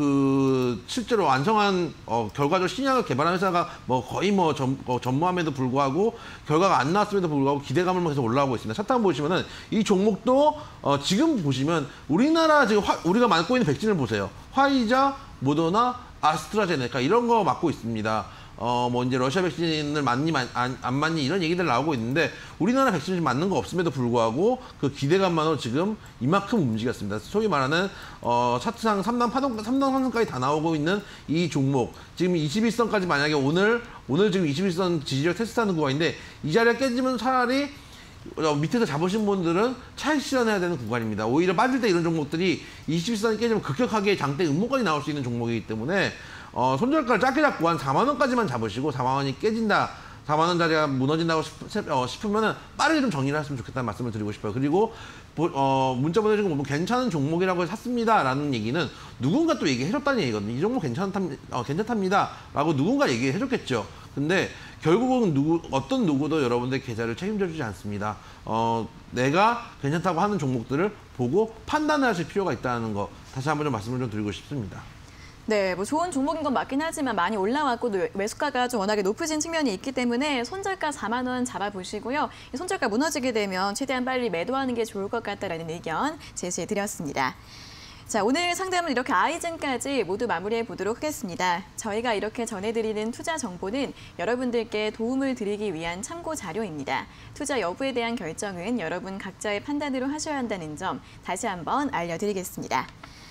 그 실제로 완성한 어 결과적 신약을 개발한 회사가 뭐 거의 뭐 전, 어, 전무함에도 불구하고 결과가 안 나왔음에도 불구하고 기대감을 계속 올라오고 있습니다. 차트 보시면은 이 종목도 어 지금 보시면 우리나라 지금 화, 우리가 맞고 있는 백신을 보세요. 화이자, 모더나, 아스트라제네카 이런 거 맞고 있습니다. 어, 뭐, 이제 러시아 백신을 맞니, 안, 안 맞니, 이런 얘기들 나오고 있는데, 우리나라 백신이 맞는 거 없음에도 불구하고, 그 기대감만으로 지금 이만큼 움직였습니다. 소위 말하는, 어, 차트상 삼 단 파동, 삼 단 상승까지 다 나오고 있는 이 종목. 지금 이십일 선까지 만약에 오늘, 오늘 지금 이십일 선 지지력 테스트하는 구간인데, 이 자리가 깨지면 차라리 어, 밑에서 잡으신 분들은 차익 실현해야 되는 구간입니다. 오히려 빠질 때 이런 종목들이 이십일 선이 깨지면 급격하게 장대 음모까지 나올 수 있는 종목이기 때문에 어, 손절가를 작게 잡고 한 사만 원까지만 잡으시고 사만 원이 깨진다. 사만 원짜리가 무너진다고 싶, 어, 싶으면 빠르게 좀 정리를 했으면 좋겠다는 말씀을 드리고 싶어요. 그리고 어, 문자 보내주신 거 보면 괜찮은 종목이라고 샀습니다라는 얘기는 누군가 또 얘기해줬다는 얘기거든요. 이 종목 괜찮다, 어, 괜찮답니다 라고 누군가 얘기해줬겠죠. 근데 결국은 누구, 어떤 누구도 여러분들 계좌를 책임져주지 않습니다. 어, 내가 괜찮다고 하는 종목들을 보고 판단을 하실 필요가 있다는 거 다시 한번 좀 말씀을 좀 드리고 싶습니다. 네, 뭐 좋은 종목인 건 맞긴 하지만 많이 올라왔고 또 매수가가 좀 워낙에 높으신 측면이 있기 때문에 손절가 사만 원 잡아보시고요. 이 손절가 무너지게 되면 최대한 빨리 매도하는 게 좋을 것 같다라는 의견 제시해드렸습니다. 자, 오늘 상담은 이렇게 아이젠까지 모두 마무리해 보도록 하겠습니다. 저희가 이렇게 전해드리는 투자 정보는 여러분들께 도움을 드리기 위한 참고 자료입니다. 투자 여부에 대한 결정은 여러분 각자의 판단으로 하셔야 한다는 점 다시 한번 알려드리겠습니다.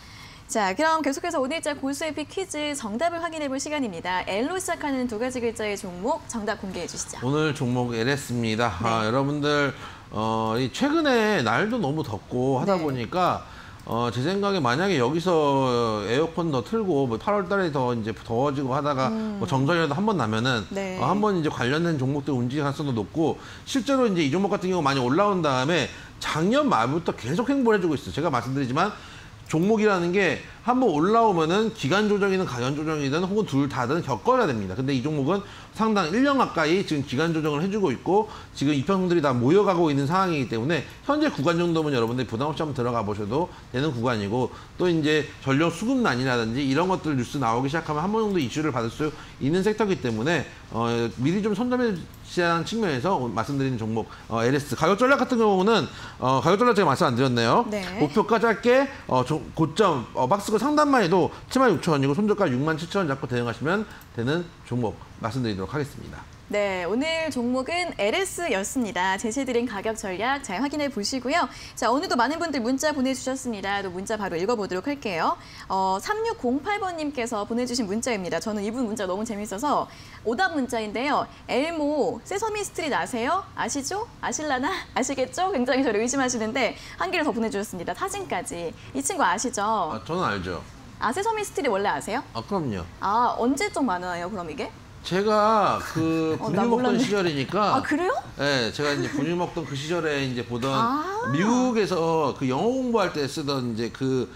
자, 그럼 계속해서 오늘자 고수의 픽 퀴즈 정답을 확인해 볼 시간입니다. L로 시작하는 두 가지 글자의 종목 정답 공개해 주시죠. 오늘 종목 엘에스입니다. 네. 아, 여러분들 어, 이 최근에 날도 너무 덥고 하다 네. 보니까 어, 제 생각에 만약에 여기서 에어컨 더 틀고 뭐 팔월 달에 더 이제 더워지고 하다가 음. 뭐 정전이라도 한 번 나면은 네. 어, 한번 이제 관련된 종목들 움직일 가능성도 높고 실제로 이제 이 종목 같은 경우 많이 올라온 다음에 작년 말부터 계속 횡보를 해주고 있어요. 제가 말씀드리지만 종목이라는 게 한번 올라오면은 기간 조정이든 가격 조정이든 혹은 둘 다든 겪어야 됩니다. 근데 이 종목은 상당 일 년 가까이 지금 기간 조정을 해주고 있고 지금 이평들이 다 모여가고 있는 상황이기 때문에 현재 구간 정도면 여러분들이 부담 없이 한번 들어가 보셔도 되는 구간이고 또 이제 전력 수급난이라든지 이런 것들 뉴스 나오기 시작하면 한 번 정도 이슈를 받을 수 있는 섹터이기 때문에 어, 미리 좀 손잡이 시장 측면에서 말씀드리는 종목 어, 엘에스 가격 전략 같은 경우는 어, 가격 전략 제가 말씀 안 드렸네요. 네. 목표가 짧게 어, 조, 고점 어, 박스권 상단만 해도 칠만 육천 원이고 손절가 육만 칠천 원 잡고 대응하시면 되는 종목 말씀드리도록 하겠습니다. 네, 오늘 종목은 엘에스였습니다. 제시해드린 가격 전략 잘 확인해 보시고요. 자, 오늘도 많은 분들 문자 보내주셨습니다. 또 문자 바로 읽어보도록 할게요. 어, 삼육공팔 번님께서 보내주신 문자입니다. 저는 이분 문자 너무 재밌어서 오답 문자인데요. 엘모, 세서미 스트릿 아세요? 아시죠? 아실라나? 아시겠죠? 굉장히 저를 의심하시는데 한 개를 더 보내주셨습니다. 사진까지. 이 친구 아시죠? 아, 저는 알죠. 아, 세서미 스트릿 원래 아세요? 아, 그럼요. 아, 언제적 만화예요, 그럼 이게? 제가 그 어, 분유 먹던 시절이니까. 아, 그래요? 네, 제가 이제 분유 먹던 그 시절에 이제 보던 아 미국에서 그 영어 공부할 때 쓰던 이제 그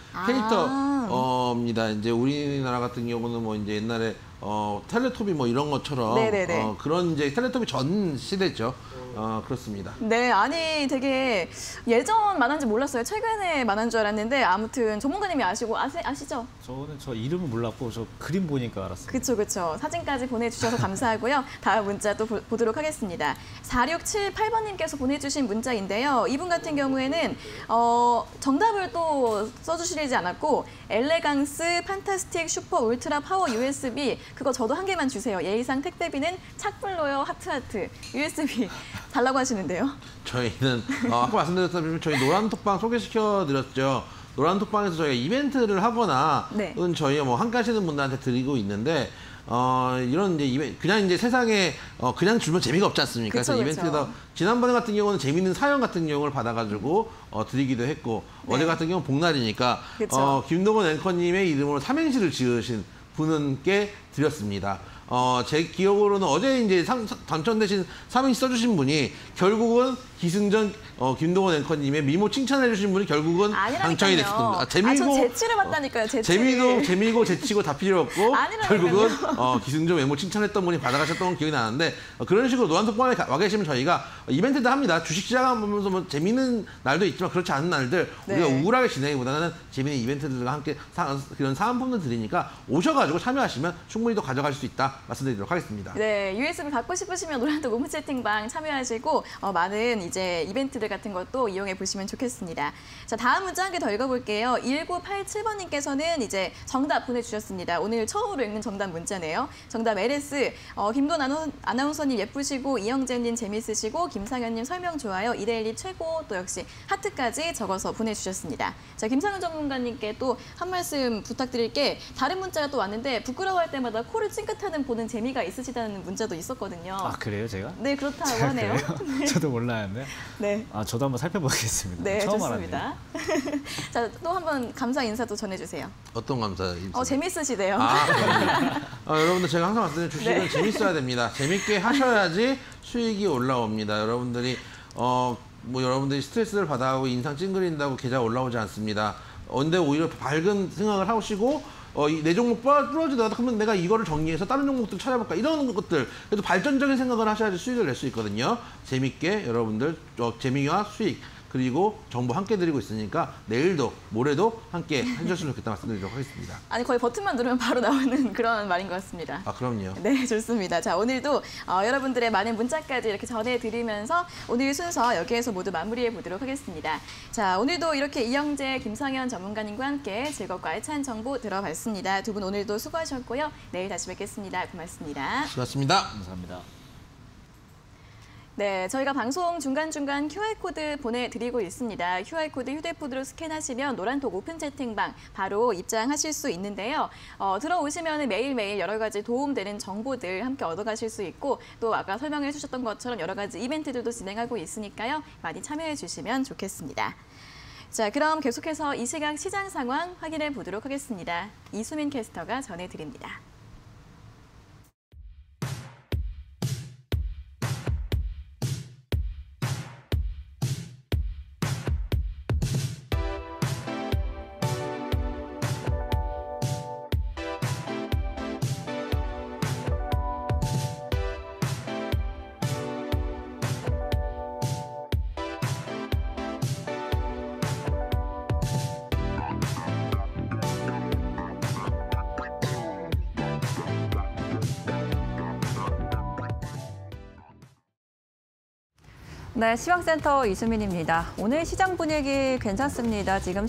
캐릭터입니다. 아 이제 우리나라 같은 경우는 뭐 이제 옛날에 어 텔레토비 뭐 이런 것처럼 어, 그런 이제 텔레토비 전 시대죠. 어, 그렇습니다. 네, 아니 되게 예전 만화인지 몰랐어요. 최근에 만화인 줄 알았는데 아무튼 전문가님이 아시고 아시, 아시죠? 저는 저 이름은 몰랐고 저 그림 보니까 알았어요. 그렇죠, 그렇죠. 사진까지 보내주셔서 감사하고요. 다음 문자 또 보, 보도록 하겠습니다. 사육칠팔 번님께서 보내주신 문자인데요. 이분 같은 경우에는 어, 정답을 또 써주시지 않았고 엘레강스, 판타스틱, 슈퍼, 울트라, 파워, 유에스비 그거 저도 한 개만 주세요. 예의상 택배비는 착불로요, 하트하트, 유에스비 달라고 하시는데요. 저희는 어, 아까 말씀드렸다시피 저희 노란톡방 소개시켜드렸죠. 노란톡방에서 저희가 이벤트를 하거나 네. 저희가 뭐 함께 하시는 분들한테 드리고 있는데 어, 이런 이제 이벤트, 그냥 이제 세상에 어, 그냥 주면 재미가 없지 않습니까? 그쵸, 그래서 이벤트에서 그쵸. 지난번에 같은 경우는 재미있는 사연 같은 경우를 받아가지고 어, 드리기도 했고 네. 어제 같은 경우는 복날이니까 어, 김동원 앵커님의 이름으로 삼행시를 지으신 분께 드렸습니다. 어, 제 기억으로는 어제 이제 상, 당첨되신 삼행시 써주신 분이 결국은 기승전 어, 김동원 앵커님의 미모 칭찬해주신 분이 결국은 당첨이 됐습니다. 아, 재미고, 아, 저 재치를 봤다니까요. 재치. 재미도 재미고 재치고 다 필요 없고 결국은 어, 기승전 외모 칭찬했던 분이 받아가셨던 건 기억이 나는데 어, 그런 식으로 노안톡방에 와 계시면 저희가 이벤트도 합니다. 주식시장 보면서 뭐 재미있는 날도 있지만 그렇지 않은 날들 네. 우리가 우울하게 지내기보다는 재미있는 이벤트들과 함께 사, 그런 사은품들 드리니까 오셔가지고 참여하시면 충분히 더 가져갈 수 있다 말씀드리도록 하겠습니다. 네, 유에스비 받고 싶으시면 노란톡 오픈 채팅방 참여하시고 어, 많은 이제 이벤트들 같은 것도 이용해 보시면 좋겠습니다. 자, 다음 문자 한 개 더 읽어볼게요. 일구팔칠 번님께서는 이제 정답 보내주셨습니다. 오늘 처음으로 읽는 정답 문자네요. 정답 엘에스. 어, 김돈 아나운서님 예쁘시고 이영재님 재밌으시고 김상현님 설명 좋아요. 이데일리 최고 또 역시 하트까지 적어서 보내주셨습니다. 자, 김상현 전문가님께 또 한 말씀 부탁드릴 게 다른 문자가 또 왔는데 부끄러워할 때마다 코를 찡긋하는 보는 재미가 있으시다는 문자도 있었거든요. 아, 그래요, 제가? 네, 그렇다고 하네요. 저도 몰랐는데. 때문에 네. 아 저도 한번 살펴보겠습니다. 네, 처음 좋습니다. 자, 또 한번 감사 인사도 전해주세요. 어떤 감사? 어, 재밌으시대요. 아, 어, 여러분들 제가 항상 말씀드리는 주식은 네. 재밌어야 됩니다. 재밌게 하셔야지 수익이 올라옵니다. 여러분들이 어, 뭐 여러분들이 스트레스를 받아하고 인상 찡그린다고 계좌 올라오지 않습니다. 어, 근데 오히려 밝은 생각을 하시고 어, 이 내 종목 부러지더라도 그러면 내가 이거를 정리해서 다른 종목들 찾아볼까 이런 것들 그래도 발전적인 생각을 하셔야지 수익을 낼 수 있거든요. 재밌게 여러분들 어, 재미와 수익 그리고 정보 함께 드리고 있으니까 내일도 모레도 함께 해주셨으면 좋겠다 말씀드리도록 하겠습니다. 아니 거의 버튼만 누르면 바로 나오는 그런 말인 것 같습니다. 아 그럼요. 네, 좋습니다. 자, 오늘도 어, 여러분들의 많은 문자까지 이렇게 전해드리면서 오늘 순서 여기에서 모두 마무리해 보도록 하겠습니다. 자, 오늘도 이렇게 이영재, 김성현 전문가님과 함께 즐겁고 알찬 정보 들어봤습니다. 두 분 오늘도 수고하셨고요. 내일 다시 뵙겠습니다. 고맙습니다. 수고하셨습니다. 감사합니다. 네, 저희가 방송 중간중간 큐알코드 보내드리고 있습니다. 큐알코드 휴대폰으로 스캔하시면 노란톡 오픈 채팅방 바로 입장하실 수 있는데요. 어, 들어오시면 매일매일 여러 가지 도움되는 정보들 함께 얻어가실 수 있고 또 아까 설명해 주셨던 것처럼 여러 가지 이벤트들도 진행하고 있으니까요. 많이 참여해 주시면 좋겠습니다. 자, 그럼 계속해서 이 시각 시장 상황 확인해 보도록 하겠습니다. 이수민 캐스터가 전해드립니다. 네, 시황센터 이수민입니다. 오늘 시장 분위기 괜찮습니다. 지금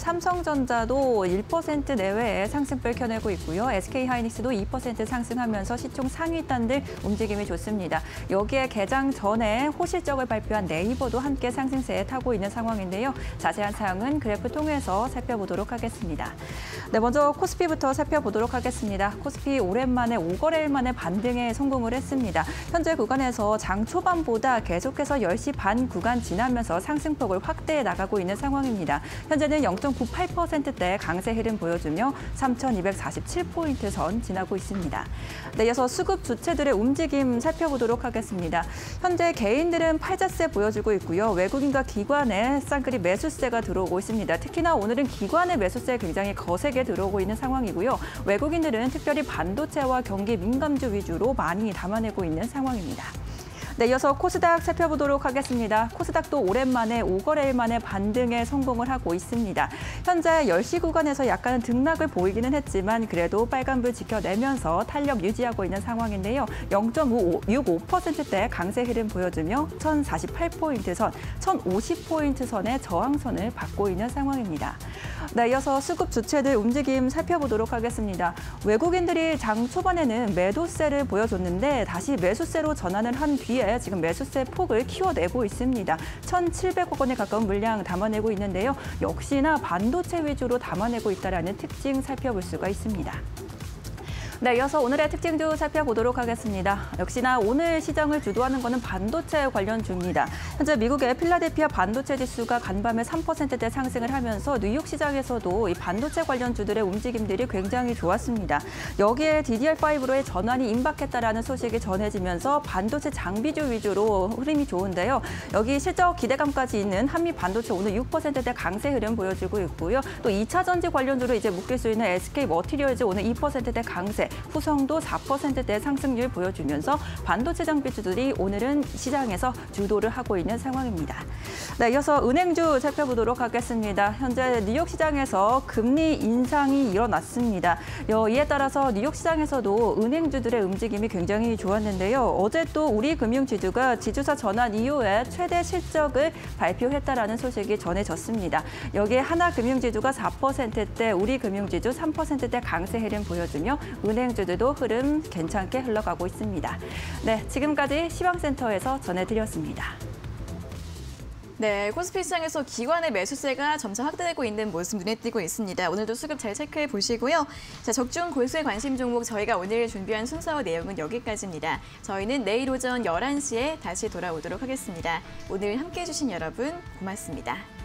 삼성전자도 일 퍼센트 내외의 상승을 켜내고 있고요. 에스케이하이닉스도 이 퍼센트 상승하면서 시총 상위단들 움직임이 좋습니다. 여기에 개장 전에 호실적을 발표한 네이버도 함께 상승세에 타고 있는 상황인데요. 자세한 사항은 그래프 통해서 살펴보도록 하겠습니다. 네, 먼저 코스피부터 살펴보도록 하겠습니다. 코스피 오랜만에 오 거래일 만에 반등에 성공을 했습니다. 현재 구간에서 장 초반보다 계속해서 열 시 반 구간 지나면서 상승폭을 확대해 나가고 있는 상황입니다. 현재는 영 점 구팔 퍼센트대 강세 흐름 보여주며 삼천이백사십칠 포인트 선 지나고 있습니다. 네, 이어서 수급 주체들의 움직임 살펴보도록 하겠습니다. 현재 개인들은 팔자세 보여주고 있고요. 외국인과 기관의 쌍끌이 매수세가 들어오고 있습니다. 특히나 오늘은 기관의 매수세 굉장히 거세게 들어오고 있는 상황이고요. 외국인들은 특별히 반도체와 경기 민감주 위주로 많이 담아내고 있는 상황입니다. 네, 이어서 코스닥 살펴보도록 하겠습니다. 코스닥도 오랜만에 오 거래일 만에 반등에 성공을 하고 있습니다. 현재 열 시 구간에서 약간은 등락을 보이기는 했지만 그래도 빨간불 지켜내면서 탄력 유지하고 있는 상황인데요. 영 점 육오 퍼센트대 강세 흐름 보여주며 천사십팔 포인트 선, 천오십 포인트 선의 저항선을 받고 있는 상황입니다. 네, 이어서 수급 주체들 움직임 살펴보도록 하겠습니다. 외국인들이 장 초반에는 매도세를 보여줬는데 다시 매수세로 전환을 한 뒤에 지금 매수세 폭을 키워내고 있습니다. 천칠백억 원에 가까운 물량 담아내고 있는데요. 역시나 반도체 위주로 담아내고 있다는 특징 살펴볼 수가 있습니다. 네, 이어서 오늘의 특징주 살펴보도록 하겠습니다. 역시나 오늘 시장을 주도하는 것은 반도체 관련주입니다. 현재 미국의 필라델피아 반도체 지수가 간밤에 삼 퍼센트대 상승을 하면서 뉴욕 시장에서도 이 반도체 관련주들의 움직임들이 굉장히 좋았습니다. 여기에 디디알 파이브로의 전환이 임박했다라는 소식이 전해지면서 반도체 장비주 위주로 흐름이 좋은데요. 여기 실적 기대감까지 있는 한미 반도체 오늘 육 퍼센트대 강세 흐름 보여주고 있고요. 또 이 차 전지 관련주로 이제 묶일 수 있는 에스케이 머티리얼즈 오늘 이 퍼센트대 강세, 후성도 사 퍼센트대 상승률 보여주면서 반도체 장비주들이 오늘은 시장에서 주도를 하고 있는 상황입니다. 네, 이어서 은행주 살펴보도록 하겠습니다. 현재 뉴욕 시장에서 금리 인상이 일어났습니다. 이에 따라서 뉴욕 시장에서도 은행주들의 움직임이 굉장히 좋았는데요. 어제 또 우리 금융지주가 지주사 전환 이후에 최대 실적을 발표했다라는 소식이 전해졌습니다. 여기에 하나금융지주가 사 퍼센트대, 우리금융지주 삼 퍼센트대 강세 흐름 보여주며 은행주들도 흐름 괜찮게 흘러가고 있습니다. 네, 지금까지 시황센터에서 전해드렸습니다. 네, 코스피 시장에서 기관의 매수세가 점차 확대되고 있는 모습 눈에 띄고 있습니다. 오늘도 수급 잘 체크해 보시고요. 자, 적중 골수의 관심 종목 저희가 오늘 준비한 순서와 내용은 여기까지입니다. 저희는 내일 오전 열한 시에 다시 돌아오도록 하겠습니다. 오늘 함께해 주신 여러분 고맙습니다.